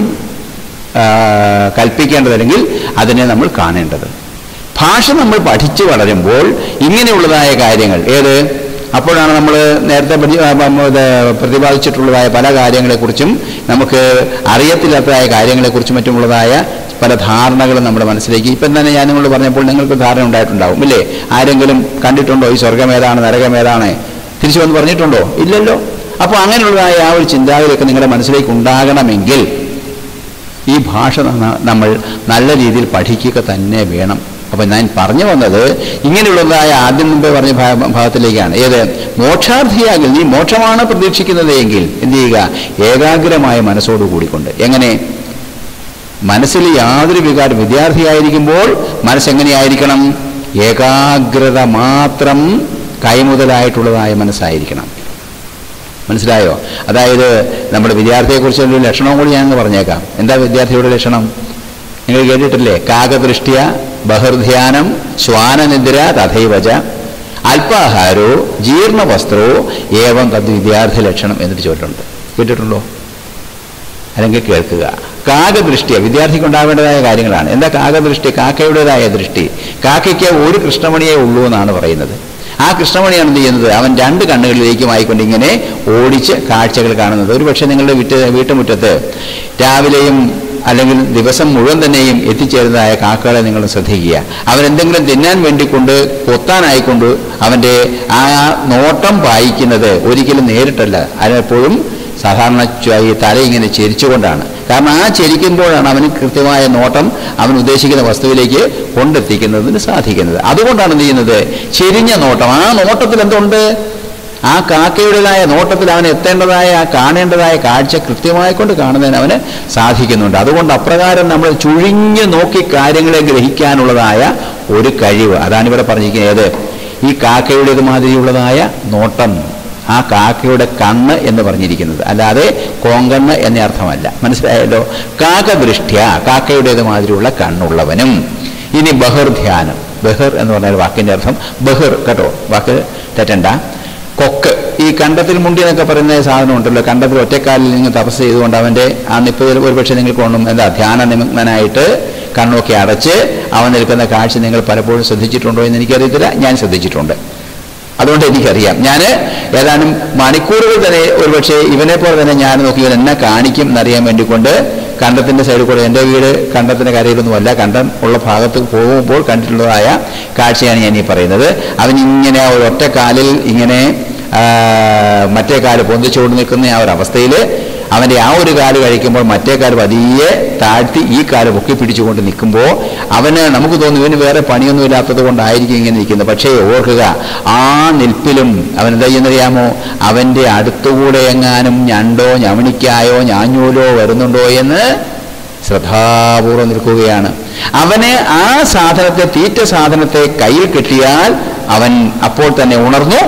കൽപ്പിക്കേണ്ടതല്ലെങ്കിൽ അതിനെ നമ്മൾ കാണേണ്ടത്. ഭാഷ നമ്മൾ പഠിച്ചു വളരുമ്പോൾ ഇങ്ങനെയുള്ളതായ കാര്യങ്ങൾ ഏത് അപ്പോഴാണ് നമ്മൾ നേരത്തെ പ്രതിപാദിച്ചിട്ടുള്ളതായ പല കാര്യങ്ങളെക്കുറിച്ചും നമുക്ക് അറിയത്തില്ലാത്തതായ കാര്യങ്ങളെക്കുറിച്ചും മറ്റുമുള്ളതായ പല ധാരണകളും നമ്മുടെ മനസ്സിലേക്ക് ഇപ്പം തന്നെ ഞാൻ നിങ്ങൾ പറഞ്ഞപ്പോൾ നിങ്ങൾക്ക് ധാരണ ഉണ്ടായിട്ടുണ്ടാവും, ഇല്ലേ? ആരെങ്കിലും കണ്ടിട്ടുണ്ടോ ഈ സ്വർഗം ഏതാണ് നരകം ഏതാണ് തിരിച്ചു വന്ന് പറഞ്ഞിട്ടുണ്ടോ? ഇല്ലല്ലോ. അപ്പോൾ അങ്ങനെയുള്ളതായ ആ ഒരു ചിന്താഗതിയൊക്കെ നിങ്ങളുടെ മനസ്സിലേക്ക് ഉണ്ടാകണമെങ്കിൽ ഈ ഭാഷ നമ്മൾ നല്ല രീതിയിൽ പഠിക്കുക തന്നെ വേണം. അപ്പം ഞാൻ പറഞ്ഞു വന്നത് ഇങ്ങനെയുള്ളതായ ആദ്യം മുമ്പേ പറഞ്ഞ ഭാഗത്തിലേക്കാണ്. ഏത്? മോക്ഷാർത്ഥിയാകിൽ നീ മോക്ഷമാണ് പ്രതീക്ഷിക്കുന്നത് എങ്കിൽ എന്ത് ചെയ്യുക? ഏകാഗ്രമായ മനസ്സോടു കൂടിക്കൊണ്ട്. എങ്ങനെ? മനസ്സിൽ യാതൊരു വികാരം, വിദ്യാർത്ഥിയായിരിക്കുമ്പോൾ മനസ്സെങ്ങനെയായിരിക്കണം? ഏകാഗ്രത മാത്രം കൈമുതലായിട്ടുള്ളതായ മനസ്സായിരിക്കണം. മനസ്സിലായോ? അതായത് നമ്മുടെ വിദ്യാർത്ഥിയെക്കുറിച്ചുള്ള ലക്ഷണവും കൂടി ഞാൻ പറഞ്ഞേക്കാം. എന്താ വിദ്യാർത്ഥിയുടെ ലക്ഷണം? നിങ്ങൾ കേട്ടിട്ടില്ലേ? കാകദൃഷ്ട്യ ബഹിർധ്യാനം ശ്വാനനിദ്ര തഥൈവച അല്പാഹാരോ ജീർണവസ്ത്രോ ഏവം തദ് വിദ്യാർത്ഥി ലക്ഷണം എന്നിട്ട് ചൊല്ലുണ്ട്. കേട്ടിട്ടുണ്ടോ? അല്ലെങ്കിൽ കേൾക്കുക. കാകദൃഷ്ടിയ വിദ്യാർത്ഥിക്ക് ഉണ്ടാവേണ്ടതായ കാര്യങ്ങളാണ്. എന്താ കാകദൃഷ്ടി? കാക്കയുടേതായ ദൃഷ്ടി. കാക്കയ്ക്ക് ഒരു കൃഷ്ണമണിയേ ഉള്ളൂ എന്നാണ് പറയുന്നത്. ആ കൃഷ്ണമണിയാണ് എന്ത് ചെയ്യുന്നത്? അവൻ രണ്ട് കണ്ണുകളിലേക്കും ആയിക്കൊണ്ട് ഇങ്ങനെ ഓടിച്ച് കാഴ്ചകൾ കാണുന്നത്. ഒരു പക്ഷേ നിങ്ങളുടെ വീട്ട് വീട്ടുമുറ്റത്ത് രാവിലെയും അല്ലെങ്കിൽ ദിവസം മുഴുവൻ തന്നെയും എത്തിച്ചേരുന്നതായ കാക്കകളെ നിങ്ങൾ ശ്രദ്ധിക്കുക. അവനെന്തെങ്കിലും തിന്നാൻ വേണ്ടിക്കൊണ്ട് കൊത്താനായിക്കൊണ്ട് അവൻ്റെ ആ നോട്ടം പായിക്കുന്നത് ഒരിക്കലും നേരിട്ടല്ല, അതിനെപ്പോഴും സാധാരണ ഈ തല ഇങ്ങനെ ചെരിച്ചുകൊണ്ടാണ്. കാരണം ആ ചെരിക്കുമ്പോഴാണ് അവന് കൃത്യമായ നോട്ടം അവൻ ഉദ്ദേശിക്കുന്ന വസ്തുവിലേക്ക് കൊണ്ടെത്തിക്കുന്നതിന് സാധിക്കുന്നത്. അതുകൊണ്ടാണ് എന്ത് ചെയ്യുന്നത്? ചെരിഞ്ഞ നോട്ടം. ആ നോട്ടത്തിൽ എന്തുണ്ട്? ആ കാക്കയുടേതായ നോട്ടത്തിൽ അവൻ എത്തേണ്ടതായ കാണേണ്ടതായ കാഴ്ച കൃത്യമായി കൊണ്ട് കാണുന്നതിന് അവന് സാധിക്കുന്നുണ്ട്. അതുകൊണ്ട് അപ്രകാരം നമ്മൾ ചുഴിഞ്ഞു നോക്കി കാര്യങ്ങളെ ഗ്രഹിക്കാനുള്ളതായ ഒരു കഴിവ് അതാണ് ഇവിടെ പറഞ്ഞിരിക്കുന്നത്. ഏത്? ഈ കാക്കയുടേത് മാതിരിയുള്ളതായ നോട്ടം, ആ കാക്കയുടെ കണ്ണ് എന്ന് പറഞ്ഞിരിക്കുന്നത്, അല്ലാതെ കോങ്കണ്ണ് എന്ന അർത്ഥമല്ല. മനസ്സിലായല്ലോ? കാകദൃഷ്ട്യ കാക്കയുടേത് മാതിരിയുള്ള കണ്ണുള്ളവനും. ഇനി ബഹിർധ്യാനം. ബഹിർ എന്ന് പറഞ്ഞാൽ വാക്കിൻ്റെ അർത്ഥം ബഹിർ, കേട്ടോ, വാക്ക് തെറ്റണ്ട. കൊക്ക്, ഈ കണ്ടത്തിൽ മുണ്ടി എന്നൊക്കെ പറയുന്ന സാധനം ഉണ്ടല്ലോ, കണ്ടത്തിൽ ഒറ്റക്കാലിൽ നിങ്ങൾ തപസ് ചെയ്തുകൊണ്ട് അവൻ്റെ ആ നിപ്പ് ഒരുപക്ഷെ നിങ്ങൾക്ക് കൊണ്ടും എന്താ ധ്യാന നിമഗ്നനായിട്ട് കണ്ണൊക്കെ അടച്ച് അവൻ നിൽക്കുന്ന കാഴ്ച നിങ്ങൾ പലപ്പോഴും ശ്രദ്ധിച്ചിട്ടുണ്ടോ എന്ന് എനിക്കറിയത്തില്ല. ഞാൻ ശ്രദ്ധിച്ചിട്ടുണ്ട്, അതുകൊണ്ട് എനിക്കറിയാം. ഞാൻ ഏതാനും മണിക്കൂറുകൾ തന്നെ ഒരുപക്ഷെ ഇവനെ പോലെ തന്നെ ഞാൻ നോക്കി ഇവൻ എന്നെ കാണിക്കും എന്നറിയാൻ വേണ്ടിക്കൊണ്ട് കണ്ടത്തിൻ്റെ സൈഡിൽ കൂടെ, എൻ്റെ വീട് കണ്ടത്തിൻ്റെ കരയിലൊന്നുമല്ല, കണ്ടം ഉള്ള ഭാഗത്ത് പോകുമ്പോൾ കണ്ടിട്ടുള്ളതായ കാഴ്ചയാണ് ഞാൻ ഈ പറയുന്നത്. അവനിങ്ങനെ ഒരു ഒറ്റ കാലിൽ ഇങ്ങനെ മറ്റേ കാല് പൊന്തിച്ചുകൊണ്ട് നിൽക്കുന്ന ആ ഒരു അവസ്ഥയിൽ അവൻ്റെ ആ ഒരു കാല് കഴിക്കുമ്പോൾ മറ്റേ കാല് പതിയെ താഴ്ത്തി ഈ കാല് പൊക്കി പിടിച്ചുകൊണ്ട് നിൽക്കുമ്പോൾ അവന് നമുക്ക് തോന്നും ഇവന് വേറെ പണിയൊന്നും ഇല്ലാത്തത് കൊണ്ടായിരിക്കും ഇങ്ങനെ നിൽക്കുന്നത്. പക്ഷേ ഓർക്കുക, ആ നിൽപ്പിലും അവൻ എന്താ ചെയ്യുന്നറിയാമോ? അവൻ്റെ അടുത്തുകൂടെ എങ്ങാനും ഞണ്ടോ ഞമണിക്കായോ ഞാഞ്ഞൂലോ വരുന്നുണ്ടോ എന്ന് ശ്രദ്ധാപൂർവ്വം നിൽക്കുകയാണ്. അവന് ആ സാധനത്തെ, തീറ്റ സാധനത്തെ കയ്യിൽ കിട്ടിയാൽ അവൻ അപ്പോൾ തന്നെ ഉണർന്നു,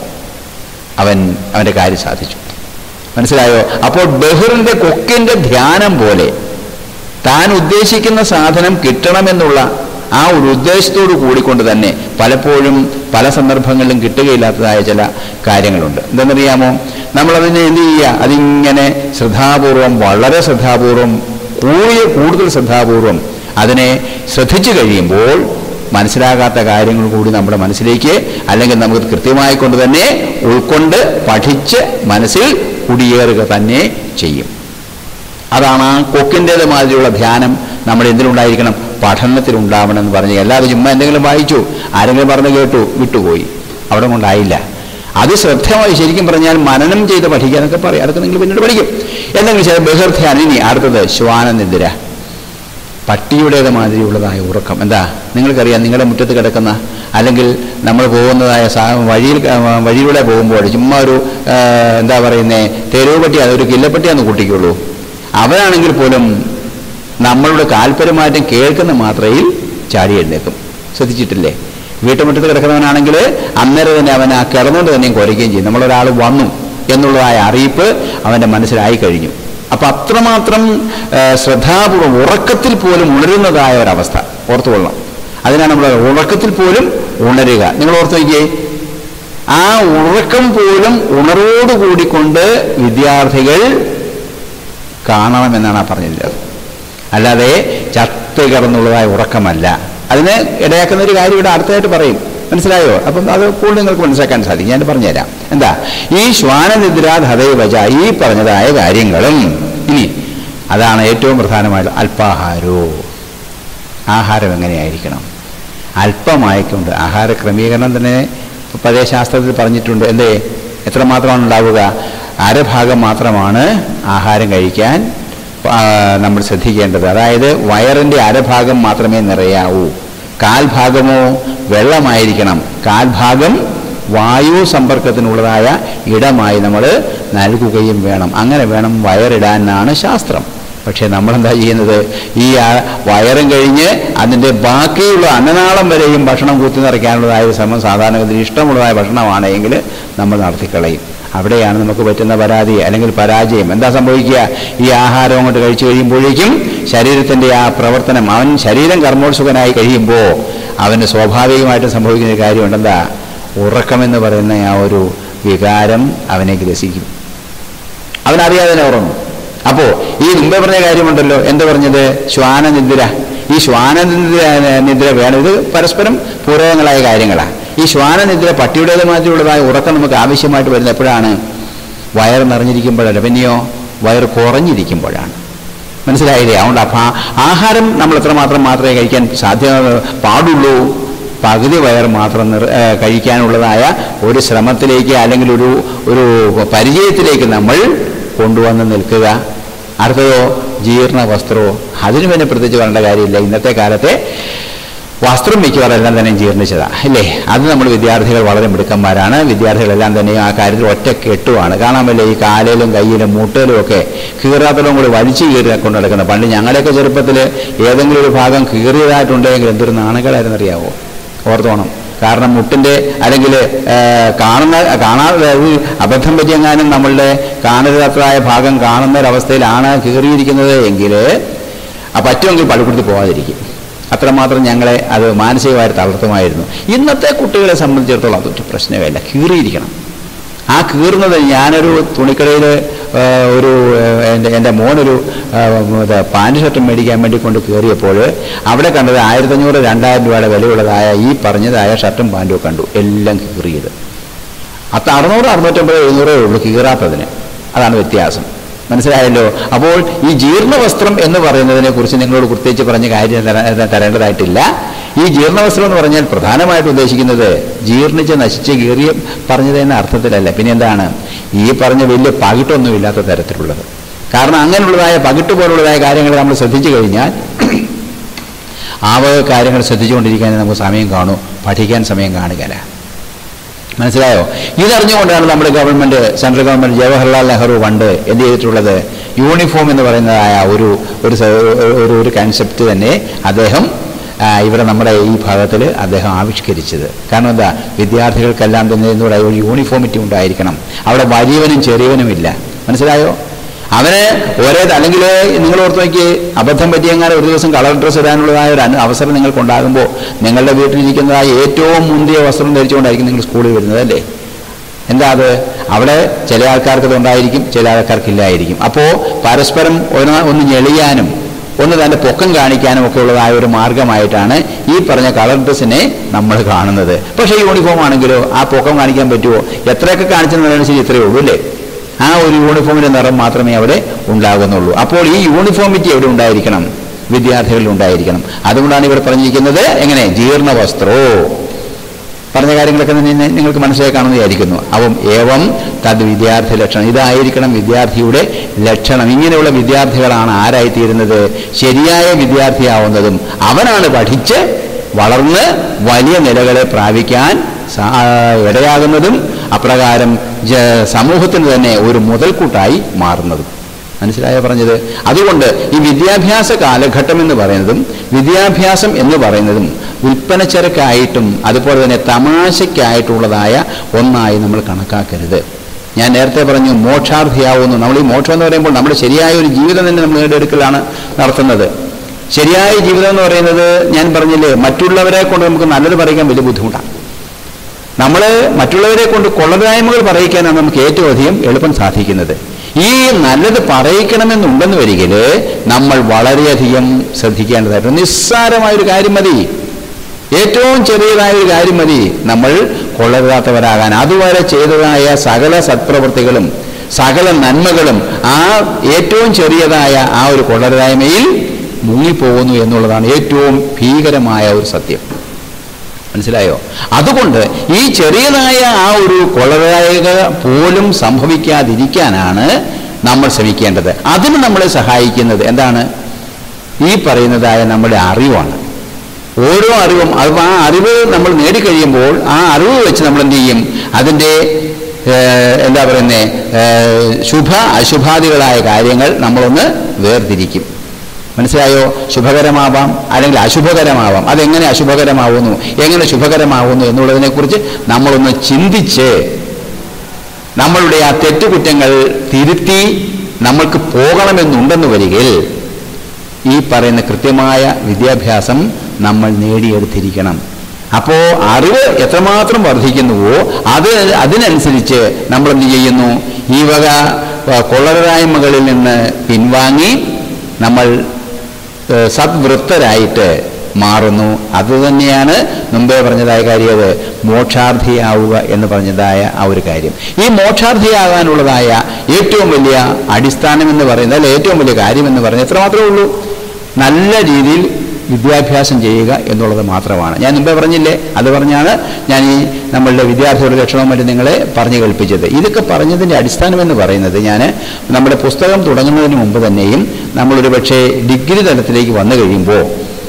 അവൻ അവൻ്റെ കാര്യം സാധിച്ചു. മനസ്സിലായോ? അപ്പോൾ ബഹിറിൻ്റെ കൊക്കിൻ്റെ ധ്യാനം പോലെ താൻ ഉദ്ദേശിക്കുന്ന സാധനം കിട്ടണമെന്നുള്ള ആ ഒരു ഉദ്ദേശത്തോടു കൂടിക്കൊണ്ട് തന്നെ പലപ്പോഴും പല സന്ദർഭങ്ങളിലും കിട്ടുകയില്ലാത്തതായ ചില കാര്യങ്ങളുണ്ട്. എന്തെന്നറിയാമോ? നമ്മളതിനെ എന്ത് ചെയ്യുക? അതിങ്ങനെ ശ്രദ്ധാപൂർവം, വളരെ ശ്രദ്ധാപൂർവം കൂടിയ കൂടുതൽ ശ്രദ്ധാപൂർവം അതിനെ ശ്രദ്ധിച്ചു കഴിയുമ്പോൾ മനസ്സിലാകാത്ത കാര്യങ്ങൾ കൂടി നമ്മുടെ മനസ്സിലേക്ക് അല്ലെങ്കിൽ നമുക്ക് കൃത്യമായി കൊണ്ട് തന്നെ ഉൾക്കൊണ്ട് പഠിച്ച് മനസ്സിൽ കുടിയേറുക തന്നെ ചെയ്യും. അതാണ് ആ കൊക്കിൻ്റേത് മാതിരിയുള്ള ധ്യാനം നമ്മുടെ എന്തിനുണ്ടായിരിക്കണം? പഠനത്തിലുണ്ടാവണം എന്ന് പറഞ്ഞ് എല്ലാവരും ചുമ്മാ എന്തെങ്കിലും വായിച്ചു, ആരെങ്കിലും പറഞ്ഞു കേട്ടു, വിട്ടുപോയി, അവിടെ കൊണ്ടായില്ല. അത് ശ്രദ്ധമായി ശരിക്കും പറഞ്ഞാൽ മനനം ചെയ്ത് പഠിക്കാനൊക്കെ പറയും. അതൊക്കെ നിങ്ങൾ പിന്നീട് പഠിക്കും. എന്തെങ്കിലും ചില ബഹിർധ്യാനം. ഇനി അടുത്തത് ശ്വാനനിദ്ര, പട്ടിയുടേത് മാതിരിയുള്ളതായ ഉറക്കം. എന്താ നിങ്ങൾക്കറിയാം, നിങ്ങളുടെ മുറ്റത്ത് കിടക്കുന്ന അല്ലെങ്കിൽ നമ്മൾ പോകുന്നതായ സാ വഴിയിൽ വഴിയിലൂടെ പോകുമ്പോൾ ചുമ്മാ ഒരു എന്താ പറയുന്നേ തെരുവ് പട്ടി, അതൊരു കില്ലപ്പട്ടിയാന്ന് കൂട്ടിക്കുള്ളൂ. അവനാണെങ്കിൽ പോലും നമ്മളുടെ കാൽപര്യമാറ്റം കേൾക്കുന്ന മാത്രയിൽ ചാടി എഴുന്നേക്കും. ശ്രദ്ധിച്ചിട്ടില്ലേ? വീട്ടുമുറ്റത്ത് കിടക്കുന്നവനാണെങ്കിൽ അന്നേരം തന്നെ അവൻ ആ കിടന്നുകൊണ്ട് തന്നെയും കുരയ്ക്കുകയും ചെയ്യും. നമ്മളൊരാൾ വന്നു എന്നുള്ളതായ അറിയിപ്പ് അവൻ്റെ മനസ്സിലായി കഴിഞ്ഞു. അപ്പം അത്രമാത്രം ശ്രദ്ധാപൂർവം ഉറക്കത്തിൽ പോലും ഉണരുന്നതായ ഒരവസ്ഥ ഓർത്തുകൊള്ളണം. അതിനാണ് നമ്മൾ ഉറക്കത്തിൽ പോലും ഉണരുക. നിങ്ങൾ ഓർത്ത് നോക്കിയേ, ആ ഉറക്കം പോലും ഉണർവോടുകൂടിക്കൊണ്ട് വിദ്യാർത്ഥികൾ കാണണമെന്നാണ് ആ പറഞ്ഞിട്ടുള്ളത്. അല്ലാതെ ചത്ത് കിടന്നുള്ളതായ ഉറക്കമല്ല. അതിന് ഇടയാക്കുന്ന ഒരു കാര്യം ഇവിടെ അടുത്തായിട്ട് പറയും. മനസ്സിലായോ? അപ്പം അത് കൂടുതൽ നിങ്ങൾക്ക് മനസ്സിലാക്കാൻ സാധിക്കും. ഞാൻ പറഞ്ഞുതരാം. എന്താ ഈ ശ്വാനനിദ്ര ഹതൈവച, ഈ പറഞ്ഞതായ കാര്യങ്ങളും ഇനി അതാണ് ഏറ്റവും പ്രധാനമായിട്ട് അല്പാഹാരോ. ആഹാരം എങ്ങനെയായിരിക്കണം? അല്പമായിക്കൊണ്ട് ആഹാര ക്രമീകരണം തന്നെ പഴയ ശാസ്ത്രത്തിൽ പറഞ്ഞിട്ടുണ്ട്. എന്തേ എത്രമാത്രമാണ് ഉണ്ടാവുക? അരഭാഗം മാത്രമാണ് ആഹാരം കഴിക്കാൻ നമ്മൾ ശ്രദ്ധിക്കേണ്ടത്. അതായത് വയറിൻ്റെ അരഭാഗം മാത്രമേ നിറയാവൂ. കാൽഭാഗമോ വെള്ളമായിരിക്കണം. കാൽഭാഗം വായു സമ്പർക്കത്തിനുള്ളതായ ഇടമായി നമ്മൾ നൽകുകയും വേണം. അങ്ങനെ വേണം വയറിടാനാണ് ശാസ്ത്രം. പക്ഷേ നമ്മളെന്താ ചെയ്യുന്നത്? ഈ വയറും കഴിഞ്ഞ് അതിൻ്റെ ബാക്കിയുള്ള അന്നനാളം വരെയും ഭക്ഷണം കുത്തി നിറയ്ക്കാനുള്ളതായ ശ്രമം സാധാരണഗതിയിൽ ഇഷ്ടമുള്ളതായ ഭക്ഷണമാണെങ്കിൽ നമ്മൾ നടത്തിക്കളയും. അവിടെയാണ് നമുക്ക് പറ്റുന്ന പരാതി അല്ലെങ്കിൽ പരാജയം. എന്താ സംഭവിക്കുക? ഈ ആഹാരം അങ്ങോട്ട് കഴിച്ചു കഴിയുമ്പോഴേക്കും ശരീരത്തിൻ്റെ ആ പ്രവർത്തനം, അവൻ ശരീരം കർമ്മോത്സുകനായി കഴിയുമ്പോൾ അവന് സ്വാഭാവികമായിട്ടും സംഭവിക്കുന്ന ഒരു കാര്യമുണ്ട്. എന്താ? ഉറക്കമെന്ന് പറയുന്ന ആ ഒരു വികാരം അവനെ ഗ്രസിക്കും. അവനറിയാതെ തന്നെ ഉറങ്ങും. അപ്പോൾ ഈ മുമ്പേ പറഞ്ഞ കാര്യമുണ്ടല്ലോ, എന്താ പറഞ്ഞത്? ശ്വാനനിദ്ര. ഈ ശ്വാനനിദ്ര നിദ്ര വേണം. ഇത് പരസ്പരം പൂരകങ്ങളായ കാര്യങ്ങളാണ്. ഈ ശ്വാനനിദ്ര പട്ടിയുടേത് മാതിരിയുള്ളതായ ഉറക്കം നമുക്ക് ആവശ്യമായിട്ട് വരുന്നത് എപ്പോഴാണ്? വയർ നിറഞ്ഞിരിക്കുമ്പോഴല്ല, പിന്നെയോ വയർ കുറഞ്ഞിരിക്കുമ്പോഴാണ്. മനസ്സിലായില്ലേ? അതുകൊണ്ട് അപ്പം ആഹാരം നമ്മൾ എത്രമാത്രം മാത്രമേ കഴിക്കാൻ സാധ്യ പാടുള്ളൂ? പകുതി വയർ മാത്രം നിർ കഴിക്കാനുള്ളതായ ഒരു ശ്രമത്തിലേക്ക് അല്ലെങ്കിൽ ഒരു ഒരു പരിചയത്തിലേക്ക് നമ്മൾ കൊണ്ടുവന്ന് നിൽക്കുക. അടുത്തതോ ജീർണ വസ്ത്രമോ. അതിന് പിന്നെ പ്രത്യേകിച്ച് പറയേണ്ട കാര്യമില്ല. ഇന്നത്തെ കാലത്തെ വസ്ത്രം മിക്കവാറെല്ലാം തന്നെ ജീർണിച്ചതാണ് അല്ലേ? അത് നമ്മൾ വിദ്യാർത്ഥികൾ വളരെ മിടുക്കന്മാരാണ്. വിദ്യാർത്ഥികളെല്ലാം തന്നെ ആ കാര്യത്തിൽ ഒറ്റ കെട്ടുവാണ്. കാണാമല്ലേ ഈ കാലിലും കയ്യിലും മൂട്ടയിലും ഒക്കെ കീറാത്തലും കൂടി വലിച്ചു കീറി കൊണ്ട് നടക്കുന്നത്. പണ്ട് ഞങ്ങളുടെയൊക്കെ ചെറുപ്പത്തിൽ ഏതെങ്കിലും ഒരു ഭാഗം കീറിയതായിട്ടുണ്ടെങ്കിൽ എന്തൊരു നാണകളായിരുന്നു അറിയാവോ? ഓർത്തോണം. കാരണം മുട്ടിൻ്റെ അല്ലെങ്കിൽ കാണുന്ന കാണാതെ അബദ്ധം പറ്റിയെങ്ങാനും നമ്മളുടെ കാണരുതാത്തതായ ഭാഗം കാണുന്ന ഒരവസ്ഥയിലാണ് കീറിയിരിക്കുന്നത് എങ്കിൽ ആ പറ്റുമെങ്കിൽ പള്ളിക്കൂടത്തിൽ പോകാതിരിക്കും. അത്രമാത്രം ഞങ്ങളെ അത് മാനസികമായി തളർത്തുമായിരുന്നു. ഇന്നത്തെ കുട്ടികളെ സംബന്ധിച്ചിടത്തോളം അതൊരു പ്രശ്നമല്ല, കീറിയിരിക്കണം. ആ കീറുന്നത് ഞാനൊരു തുണിക്കടയിൽ ഒരു എൻ്റെ എൻ്റെ മോനൊരു പാൻറ് ഷർട്ട് മേടിക്കാൻ വേണ്ടി കൊണ്ട് കയറിയപ്പോൾ അവിടെ കണ്ടത് ആയിരത്തഞ്ഞൂറ് രണ്ടായിരം രൂപയുടെ വിലയുള്ളതായ ഈ പറഞ്ഞതായ ഷർട്ടും പാൻറ്റും കണ്ടു. എല്ലാം കീറിയത്. അത് അറുന്നൂറ് അറുന്നൂറ്റമ്പത് എഴുന്നൂറേ ഉള്ളൂ കീറാത്തതിന്. അതാണ് വ്യത്യാസം. മനസ്സിലായല്ലോ? അപ്പോൾ ഈ ജീർണവസ്ത്രം എന്ന് പറയുന്നതിനെ കുറിച്ച് നിങ്ങളോട് പ്രത്യേകിച്ച് പറഞ്ഞ കാര്യം തരേണ്ടതായിട്ടില്ല. ഈ ജീർണവസ്ത്രം എന്ന് പറഞ്ഞാൽ പ്രധാനമായിട്ട് ഉദ്ദേശിക്കുന്നത് ജീർണിച്ച് നശിച്ച് കീറിയ പറഞ്ഞതെന്ന അർത്ഥത്തിലല്ല. പിന്നെ എന്താണ്? ഈ പറഞ്ഞ വലിയ പകിട്ടൊന്നുമില്ലാത്ത തരത്തിലുള്ളത്. കാരണം അങ്ങനെയുള്ളതായ പകിട്ട് പോലുള്ളതായ കാര്യങ്ങൾ നമ്മൾ ശ്രദ്ധിച്ചു കഴിഞ്ഞാൽ ആ വക കാര്യങ്ങൾ ശ്രദ്ധിച്ചുകൊണ്ടിരിക്കാൻ നമുക്ക് സമയം കാണും, പഠിക്കാൻ സമയം കാണുകയില്ല. മനസ്സിലായോ? ഇതറിഞ്ഞുകൊണ്ടാണ് നമ്മുടെ government, central government, Jawaharlal Nehru പണ്ട് എന്ത് ചെയ്തിട്ടുള്ളത്? യൂണിഫോം എന്ന് പറയുന്നതായ ഒരു ഒരു ഒരു കൺസെപ്റ്റ് തന്നെ അദ്ദേഹം ഇവിടെ നമ്മുടെ ഈ ഭാഗത്തിൽ അദ്ദേഹം ആവിഷ്കരിച്ചത്. കാരണം എന്താ? വിദ്യാർത്ഥികൾക്കെല്ലാം തന്നെ എന്നുള്ള ഒരു യൂണിഫോമിറ്റി ഉണ്ടായിരിക്കണം. അവിടെ വലിയവനും ചെറിയവനുമില്ല. മനസ്സിലായോ? അവന് ഒരേ അല്ലെങ്കിൽ നിങ്ങൾ ഓർത്ത് നോക്കി, അബദ്ധം പറ്റിയെങ്ങാനും ഒരു ദിവസം കളർ ഡ്രസ്സ് ഇടാനുള്ളതായ ഒരു അവസരം നിങ്ങൾക്കുണ്ടാകുമ്പോൾ നിങ്ങളുടെ വീട്ടിലിരിക്കുന്നതായ ഏറ്റവും മുന്തിയ വസ്ത്രം ധരിച്ചുകൊണ്ടായിരിക്കും നിങ്ങൾ സ്കൂളിൽ വരുന്നത് അല്ലേ? എന്താ അത്? അവിടെ ചില ആൾക്കാർക്ക് ഇത് ഉണ്ടായിരിക്കും, ചില ആൾക്കാർക്കില്ലായിരിക്കും. അപ്പോൾ പരസ്പരം ഒന്ന് ഒന്ന് ഞെളിയാനും ഒന്ന് തൻ്റെ പൊക്കം കാണിക്കാനും ഒക്കെ ഉള്ളതായ ഒരു മാർഗമായിട്ടാണ് ഈ പറഞ്ഞ കളർ ഡ്രസ്സിനെ നമ്മൾ കാണുന്നത്. പക്ഷേ യൂണിഫോം ആണെങ്കിലോ ആ പൊക്കം കാണിക്കാൻ പറ്റുമോ? എത്രയൊക്കെ കാണിച്ചെന്ന് ശരി ഇത്രയേ ഉള്ളൂ അല്ലേ? ആ ഒരു യൂണിഫോമിൻ്റെ നിറം മാത്രമേ അവിടെ ഉണ്ടാകുന്നുള്ളൂ. അപ്പോൾ ഈ യൂണിഫോമിറ്റി എവിടെ ഉണ്ടായിരിക്കണം? വിദ്യാർത്ഥികളിൽ ഉണ്ടായിരിക്കണം. അതുകൊണ്ടാണ് ഇവിടെ പറഞ്ഞിരിക്കുന്നത് എങ്ങനെ ജീർണ വസ്ത്രോ. പറഞ്ഞ കാര്യങ്ങളൊക്കെ തന്നെ നിങ്ങൾക്ക് മനസ്സിലായി കാണുമെന്ന് വിചാരിക്കുന്നു. അപ്പം ഏവം തത് വിദ്യാർത്ഥി ലക്ഷണം, ഇതായിരിക്കണം വിദ്യാർത്ഥിയുടെ ലക്ഷണം. ഇങ്ങനെയുള്ള വിദ്യാർത്ഥികളാണ് ആരായിത്തീരുന്നത്? ശരിയായ വിദ്യാർത്ഥിയാവുന്നതും അവനാണ് പഠിച്ച് വളർന്ന് വലിയ നിലകളെ പ്രാപിക്കാൻ ഇടയാകുന്നതും അപ്രകാരം സമൂഹത്തിന് തന്നെ ഒരു മുതൽക്കൂട്ടായി മാറുന്നതും. മനസ്സിലായോ പറഞ്ഞത്? അതുകൊണ്ട് ഈ വിദ്യാഭ്യാസ കാലഘട്ടം എന്ന് പറയുന്നതും വിദ്യാഭ്യാസം എന്ന് പറയുന്നതും വിൽപ്പനച്ചരക്കായിട്ടും അതുപോലെ തന്നെ തമാശയ്ക്കായിട്ടുള്ളതായ ഒന്നായി നമ്മൾ കണക്കാക്കരുത്. ഞാൻ നേരത്തെ പറഞ്ഞു മോക്ഷാർത്ഥിയാവുന്നു. നമ്മൾ ഈ മോക്ഷം എന്ന് പറയുമ്പോൾ നമ്മുടെ ശരിയായ ഒരു ജീവിതം തന്നെ നമ്മൾ നേടിയെടുക്കലാണ് നടത്തുന്നത്. ശരിയായ ജീവിതം എന്ന് പറയുന്നത് ഞാൻ പറഞ്ഞില്ലേ, മറ്റുള്ളവരെ കൊണ്ട് നമുക്ക് നല്ലത് പറയിക്കാൻ വലിയ ബുദ്ധിമുട്ടാണ്. നമ്മൾ മറ്റുള്ളവരെ കൊണ്ട് കൊള്ളരായ്മകൾ പറയിക്കാനാണ് നമുക്ക് ഏറ്റവും അധികം എളുപ്പം സാധിക്കുന്നത്. ഈ നല്ലത് പറയിക്കണമെന്നുണ്ടെന്ന് വരികിൽ നമ്മൾ വളരെയധികം ശ്രദ്ധിക്കേണ്ടതായിട്ട് നിസ്സാരമായൊരു കാര്യം മതി, ഏറ്റവും ചെറിയതായൊരു കാര്യം മതി നമ്മൾ കൊള്ളരുതാത്തവരാകാൻ. അതുവരെ ചെയ്തതായ സകല സത്പ്രവൃത്തികളും സകല നന്മകളും ആ ഏറ്റവും ചെറിയതായ ആ ഒരു കൊള്ളരുതായ്മയിൽ മുങ്ങിപ്പോകുന്നു എന്നുള്ളതാണ് ഏറ്റവും ഭീകരമായ ഒരു സത്യം. മനസ്സിലായോ? അതുകൊണ്ട് ഈ ചെറിയതായ ആ ഒരു കൊള്ളരുതായ്മ പോലും സംഭവിക്കാതിരിക്കാനാണ് നമ്മൾ ശ്രമിക്കേണ്ടത്. അതിന് നമ്മളെ സഹായിക്കുന്നത് എന്താണ്? ഈ പറയുന്നതായ നമ്മുടെ അറിവാണ്. ഓരോ അറിവും അത് ആ അറിവ് നമ്മൾ നേടിക്കഴിയുമ്പോൾ ആ അറിവ് വെച്ച് നമ്മൾ എന്ത് ചെയ്യും? അതിൻ്റെ എന്താ പറയുന്നത് ശുഭ അശുഭാദികളായ കാര്യങ്ങൾ നമ്മളൊന്ന് വേർതിരിക്കും. മനസ്സിലായോ? ശുഭകരമാവാം അല്ലെങ്കിൽ അശുഭകരമാവാം. അതെങ്ങനെ അശുഭകരമാവുന്നു, എങ്ങനെ ശുഭകരമാവുന്നു എന്നുള്ളതിനെക്കുറിച്ച് നമ്മളൊന്ന് ചിന്തിച്ച് നമ്മളുടെ ആ തെറ്റുകുറ്റങ്ങൾ തിരുത്തി നമ്മൾക്ക് പോകണമെന്നുണ്ടെന്ന് വരികിൽ ഈ പറയുന്ന കൃത്യമായ വിദ്യാഭ്യാസം നമ്മൾ നേടിയെടുത്തിരിക്കണം. അപ്പോൾ അറിവ് എത്രമാത്രം വർദ്ധിക്കുന്നുവോ അത് അതിനനുസരിച്ച് നമ്മൾ എന്ത് ചെയ്യുന്നു? ഈ വക കൊള്ളരുതായ്മകളിൽ നിന്ന് പിൻവാങ്ങി നമ്മൾ സദ്വൃത്തരായിട്ട് മാറുന്നു. അതുതന്നെയാണ് മുമ്പേ പറഞ്ഞതായ കാര്യം, അത് മോക്ഷാർത്ഥിയാവുക എന്ന് പറഞ്ഞതായ ആ ഒരു കാര്യം. ഈ മോക്ഷാർത്ഥിയാകാനുള്ളതായ ഏറ്റവും വലിയ അടിസ്ഥാനം എന്ന് പറയുന്നത്, അല്ല ഏറ്റവും വലിയ കാര്യം എന്ന് പറയുന്നത് എത്രമാത്രമേ ഉള്ളൂ? നല്ല രീതിയിൽ വിദ്യാഭ്യാസം ചെയ്യുക എന്നുള്ളത് മാത്രമാണ്. ഞാൻ മുമ്പേ പറഞ്ഞില്ലേ, അത് പറഞ്ഞാണ് ഞാൻ ഈ നമ്മളുടെ വിദ്യാർത്ഥികളുടെ ലക്ഷണവും മറ്റും നിങ്ങളെ പറഞ്ഞു കേൾപ്പിച്ചത്. ഇതൊക്കെ പറഞ്ഞതിൻ്റെ അടിസ്ഥാനം എന്ന് പറയുന്നത്, ഞാൻ നമ്മുടെ പുസ്തകം തുടങ്ങുന്നതിന് മുമ്പ് തന്നെയും നമ്മളൊരു പക്ഷേ ഡിഗ്രി തലത്തിലേക്ക് വന്നു കഴിയുമ്പോൾ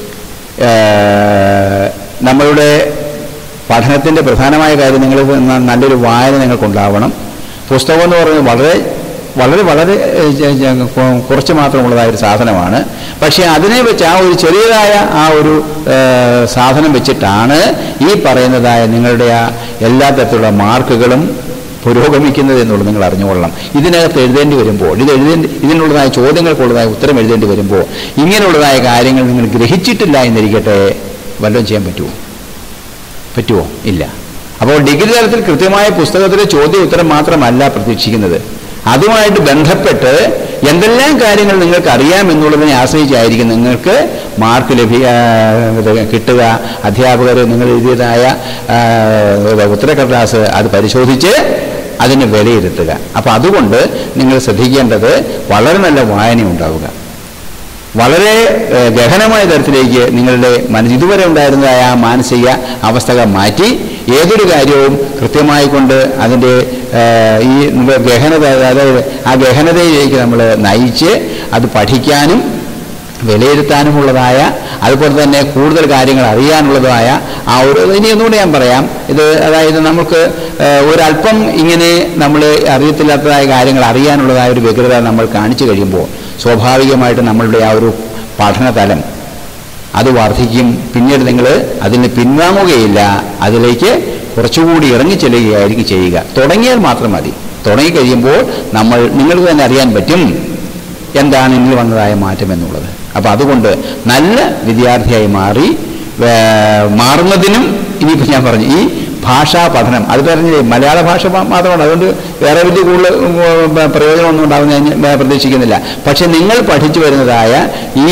നമ്മളുടെ പഠനത്തിൻ്റെ പ്രധാനമായ കാര്യം നിങ്ങൾ നല്ലൊരു വായന നിങ്ങൾക്കുണ്ടാവണം. പുസ്തകം എന്ന് പറയുന്നത് വളരെ വളരെ വളരെ കുറച്ച് മാത്രമുള്ളതായൊരു സാധനമാണ്. പക്ഷേ അതിനെ വെച്ച് ആ ഒരു ചെറിയതായ ആ ഒരു സാധനം വെച്ചിട്ടാണ് ഈ പറയുന്നതായ നിങ്ങളുടെ ആ എല്ലാ തരത്തിലുള്ള മാർക്കുകളും പുരോഗമിക്കുന്നത് എന്നുള്ളത് നിങ്ങൾ അറിഞ്ഞുകൊള്ളണം. ഇതിനകത്ത് എഴുതേണ്ടി വരുമ്പോൾ, ഇത് എഴുതേണ്ടി ഇതിനുള്ളതായ ചോദ്യങ്ങൾക്കുള്ളതായ ഉത്തരം എഴുതേണ്ടി വരുമ്പോൾ ഇങ്ങനെയുള്ളതായ കാര്യങ്ങൾ നിങ്ങൾ ഗ്രഹിച്ചിട്ടില്ല എന്നിരിക്കട്ടെ, വല്ലതും ചെയ്യാൻ പറ്റുമോ? പറ്റുമോ? ഇല്ല. അപ്പോൾ ഡിഗ്രി തലത്തിൽ കൃത്യമായ പുസ്തകത്തിലെ ചോദ്യ ഉത്തരം മാത്രമല്ല പ്രതീക്ഷിക്കുന്നത്, അതുമായിട്ട് ബന്ധപ്പെട്ട് എന്തെല്ലാം കാര്യങ്ങൾ നിങ്ങൾക്ക് അറിയാമെന്നുള്ളതിനെ ആശ്രയിച്ചായിരിക്കും നിങ്ങൾക്ക് മാർക്ക് ലഭിക്കുക കിട്ടുക. അധ്യാപകർ നിങ്ങൾ എഴുതിയതായ ഉത്തരക്കടലാസ് അത് പരിശോധിച്ച് അതിന് വിലയിരുത്തുക. അപ്പോൾ അതുകൊണ്ട് നിങ്ങൾ ശ്രദ്ധിക്കേണ്ടത് വളരെ നല്ല വായന ഉണ്ടാവുക, വളരെ ഗഹനമായ തരത്തിലേക്ക് നിങ്ങളുടെ മനസ്സ് ഇതുവരെ ഉണ്ടായിരുന്നതായ ആ മാനസിക അവസ്ഥകൾ മാറ്റി ഏതൊരു കാര്യവും കൃത്യമായി കൊണ്ട് അതിൻ്റെ ഈ ഗഹനത, അതായത് ആ ഗഹനതയിലേക്ക് നമ്മൾ നയിച്ച് അത് പഠിക്കാനും വിലയിരുത്താനുമുള്ളതായ, അതുപോലെ തന്നെ കൂടുതൽ കാര്യങ്ങൾ അറിയാനുള്ളതായ ആ ഒരു, ഇനി ഒന്നുകൂടെ ഞാൻ പറയാം, ഇത് അതായത് നമുക്ക് ഒരല്പം ഇങ്ങനെ നമ്മൾ അറിയത്തില്ലാത്തതായ കാര്യങ്ങൾ അറിയാനുള്ളതായ ഒരു വ്യഗ്രത നമ്മൾ കാണിച്ചു കഴിയുമ്പോൾ സ്വാഭാവികമായിട്ട് നമ്മളുടെ ആ ഒരു പഠനതലം അത് വർദ്ധിക്കും. പിന്നീട് നിങ്ങൾ അതിന് പിൻവാങ്ങുകയില്ല, അതിലേക്ക് കുറച്ചുകൂടി ഇറങ്ങിച്ചെല്ലുകയായിരിക്കും ചെയ്യുക. തുടങ്ങിയാൽ മാത്രം മതി. തുടങ്ങിക്കഴിയുമ്പോൾ നമ്മൾ നിങ്ങൾക്ക് തന്നെ അറിയാൻ പറ്റും എന്താണ് ഇന്നിൽ വന്നതായ മാറ്റം എന്നുള്ളത്. അപ്പോൾ അതുകൊണ്ട് നല്ല വിദ്യാർത്ഥിയായി മാറി മാറുന്നതിനും ഇനിയിപ്പോൾ ഞാൻ പറഞ്ഞു ഈ ഭാഷാ പഠനം അത് പറഞ്ഞില്ലേ മലയാള ഭാഷ മാത്രമാണ്, അതുകൊണ്ട് വേറെ വലിയ കൂടുതൽ പ്രയോജനമൊന്നും ഉണ്ടാകുന്ന ഞാൻ പ്രതീക്ഷിക്കുന്നില്ല. പക്ഷെ നിങ്ങൾ പഠിച്ചു വരുന്നതായ ഈ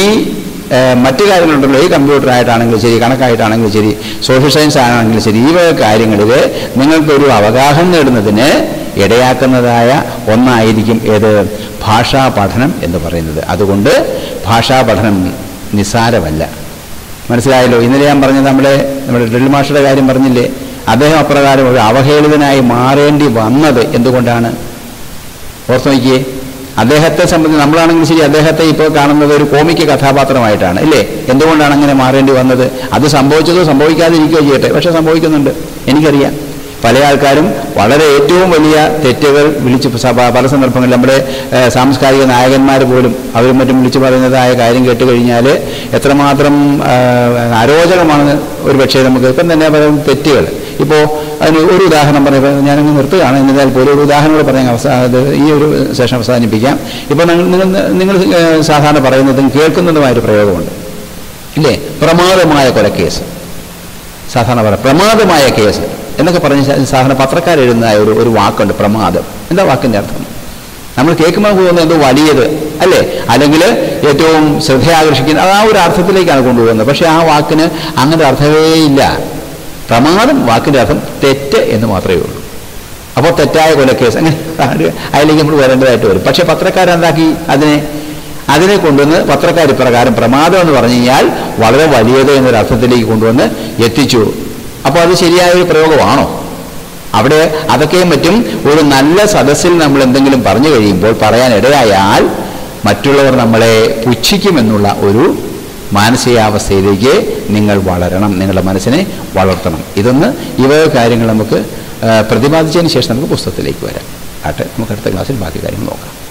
മറ്റു കാര്യങ്ങളുണ്ടല്ലോ, ഈ കമ്പ്യൂട്ടറായിട്ടാണെങ്കിലും ശരി, കണക്കായിട്ടാണെങ്കിലും ശരി, സോഷ്യൽ സയൻസ് ആണെങ്കിലും ശരി, ഈ വക കാര്യങ്ങളിൽ നിങ്ങൾക്കൊരു അവഗാഹം നേടുന്നതിന് ഇടയാക്കുന്നതായ ഒന്നായിരിക്കും ഏത് ഭാഷാ പഠനം എന്ന് പറയുന്നത്. അതുകൊണ്ട് ഭാഷാ പഠനം നിസ്സാരമല്ല. മനസ്സിലായല്ലോ? ഇന്നലെ ഞാൻ പറഞ്ഞത് നമ്മുടെ നമ്മുടെ ഡ്രിൽ മാസ്റ്ററുടെ കാര്യം പറഞ്ഞില്ലേ, അദ്ദേഹം അപ്രകാരം ഒരു അവഹേളിതനായി മാറേണ്ടി വന്നത് എന്തുകൊണ്ടാണ്? ഓർത്ത് നോക്കിയേ. അദ്ദേഹത്തെ സംബന്ധിച്ച് നമ്മളാണെങ്കിൽ ശരി, അദ്ദേഹത്തെ ഇപ്പോൾ കാണുന്നത് ഒരു കോമിക്ക് കഥാപാത്രമായിട്ടാണ് ഇല്ലേ? എന്തുകൊണ്ടാണ് അങ്ങനെ മാറേണ്ടി വന്നത്? അത് സംഭവിച്ചതോ സംഭവിക്കാതിരിക്കുകയോ ചെയ്യട്ടെ, പക്ഷെ സംഭവിക്കുന്നുണ്ട്, എനിക്കറിയാം. പല ആൾക്കാരും വളരെ ഏറ്റവും വലിയ തെറ്റുകൾ വിളിച്ച് പല സന്ദർഭങ്ങളിൽ നമ്മുടെ സാംസ്കാരിക നായകന്മാർ പോലും അവരും മറ്റും വിളിച്ചു പറയുന്നതായ കാര്യം കേട്ട് കഴിഞ്ഞാൽ എത്രമാത്രം അരോചകമാണെന്ന് ഒരു പക്ഷേ നമുക്ക് ഇപ്പം തന്നെ പറയും തെറ്റുകൾ. ഇപ്പോൾ അതിന് ഒരു ഉദാഹരണം പറയുമ്പോൾ ഞാനങ്ങ് നിർത്തുകയാണ്, എന്നാൽ പോലും ഒരു ഉദാഹരണം പറയാൻ അവസാന ഈ ഒരു സെഷൻ അവസാനിപ്പിക്കാം. ഇപ്പോൾ നിങ്ങൾ നിങ്ങൾ സാധാരണ പറയുന്നതും കേൾക്കുന്നതുമായൊരു പ്രയോഗമുണ്ട് ഇല്ലേ? പ്രമാദമായ കൊലക്കേസ്. സാധാരണ പറയാം പ്രമാദമായ കേസ് എന്നൊക്കെ പറഞ്ഞ് സാധാരണ പത്രക്കാരെഴുതുന്ന ഒരു ഒരു വാക്കുണ്ട് പ്രമാദം. എന്താ വാക്കിൻ്റെ അർത്ഥം? നമ്മൾ കേൾക്കുമ്പോൾ പോകുന്നത് എന്തോ വലിയത് അല്ലേ, അല്ലെങ്കിൽ ഏറ്റവും ശ്രദ്ധയാകർഷിക്കുന്ന ആ ഒരു അർത്ഥത്തിലേക്കാണ് കൊണ്ടുപോകുന്നത്. പക്ഷേ ആ വാക്കിന് അങ്ങനെ അർത്ഥമേ ഇല്ല. പ്രമാദം വാക്കിൻ്റെ അർത്ഥം തെറ്റ് എന്ന് മാത്രമേ ഉള്ളൂ. അപ്പോൾ തെറ്റായ കൊലക്കേസ് അങ്ങനെ അതിലേക്ക് നമ്മൾ വരേണ്ടതായിട്ട് വരും. പക്ഷേ പത്രക്കാരെന്താക്കി അതിനെ അതിനെ കൊണ്ടുവന്ന് പത്രക്കാർ ഇപ്രകാരം പ്രമാദം എന്ന് പറഞ്ഞു കഴിഞ്ഞാൽ വളരെ വലിയത് എന്നൊരർത്ഥത്തിലേക്ക് കൊണ്ടുവന്ന് എത്തിച്ചു. അപ്പോൾ അത് ശരിയായ ഒരു പ്രയോഗമാണോ? അവിടെ അതൊക്കെയും മറ്റും ഒരു നല്ല സദസ്സിൽ നമ്മൾ എന്തെങ്കിലും പറഞ്ഞു കഴിയുമ്പോൾ പറയാൻ ഇടയായാൽ മറ്റുള്ളവർ നമ്മളെ പുച്ഛിക്കുമെന്നുള്ള ഒരു മാനസികാവസ്ഥയിലേക്ക് നിങ്ങൾ വളരണം, നിങ്ങളുടെ മനസ്സിനെ വളർത്തണം. ഇതൊന്ന് ഇവ കാര്യങ്ങൾ നമുക്ക് പ്രതിപാദിച്ചതിന് ശേഷം നമുക്ക് പുസ്തകത്തിലേക്ക് വരാം. ആട്ടെ, നമുക്ക് അടുത്ത ക്ലാസ്സിൽ ബാക്കി കാര്യങ്ങൾ നോക്കാം.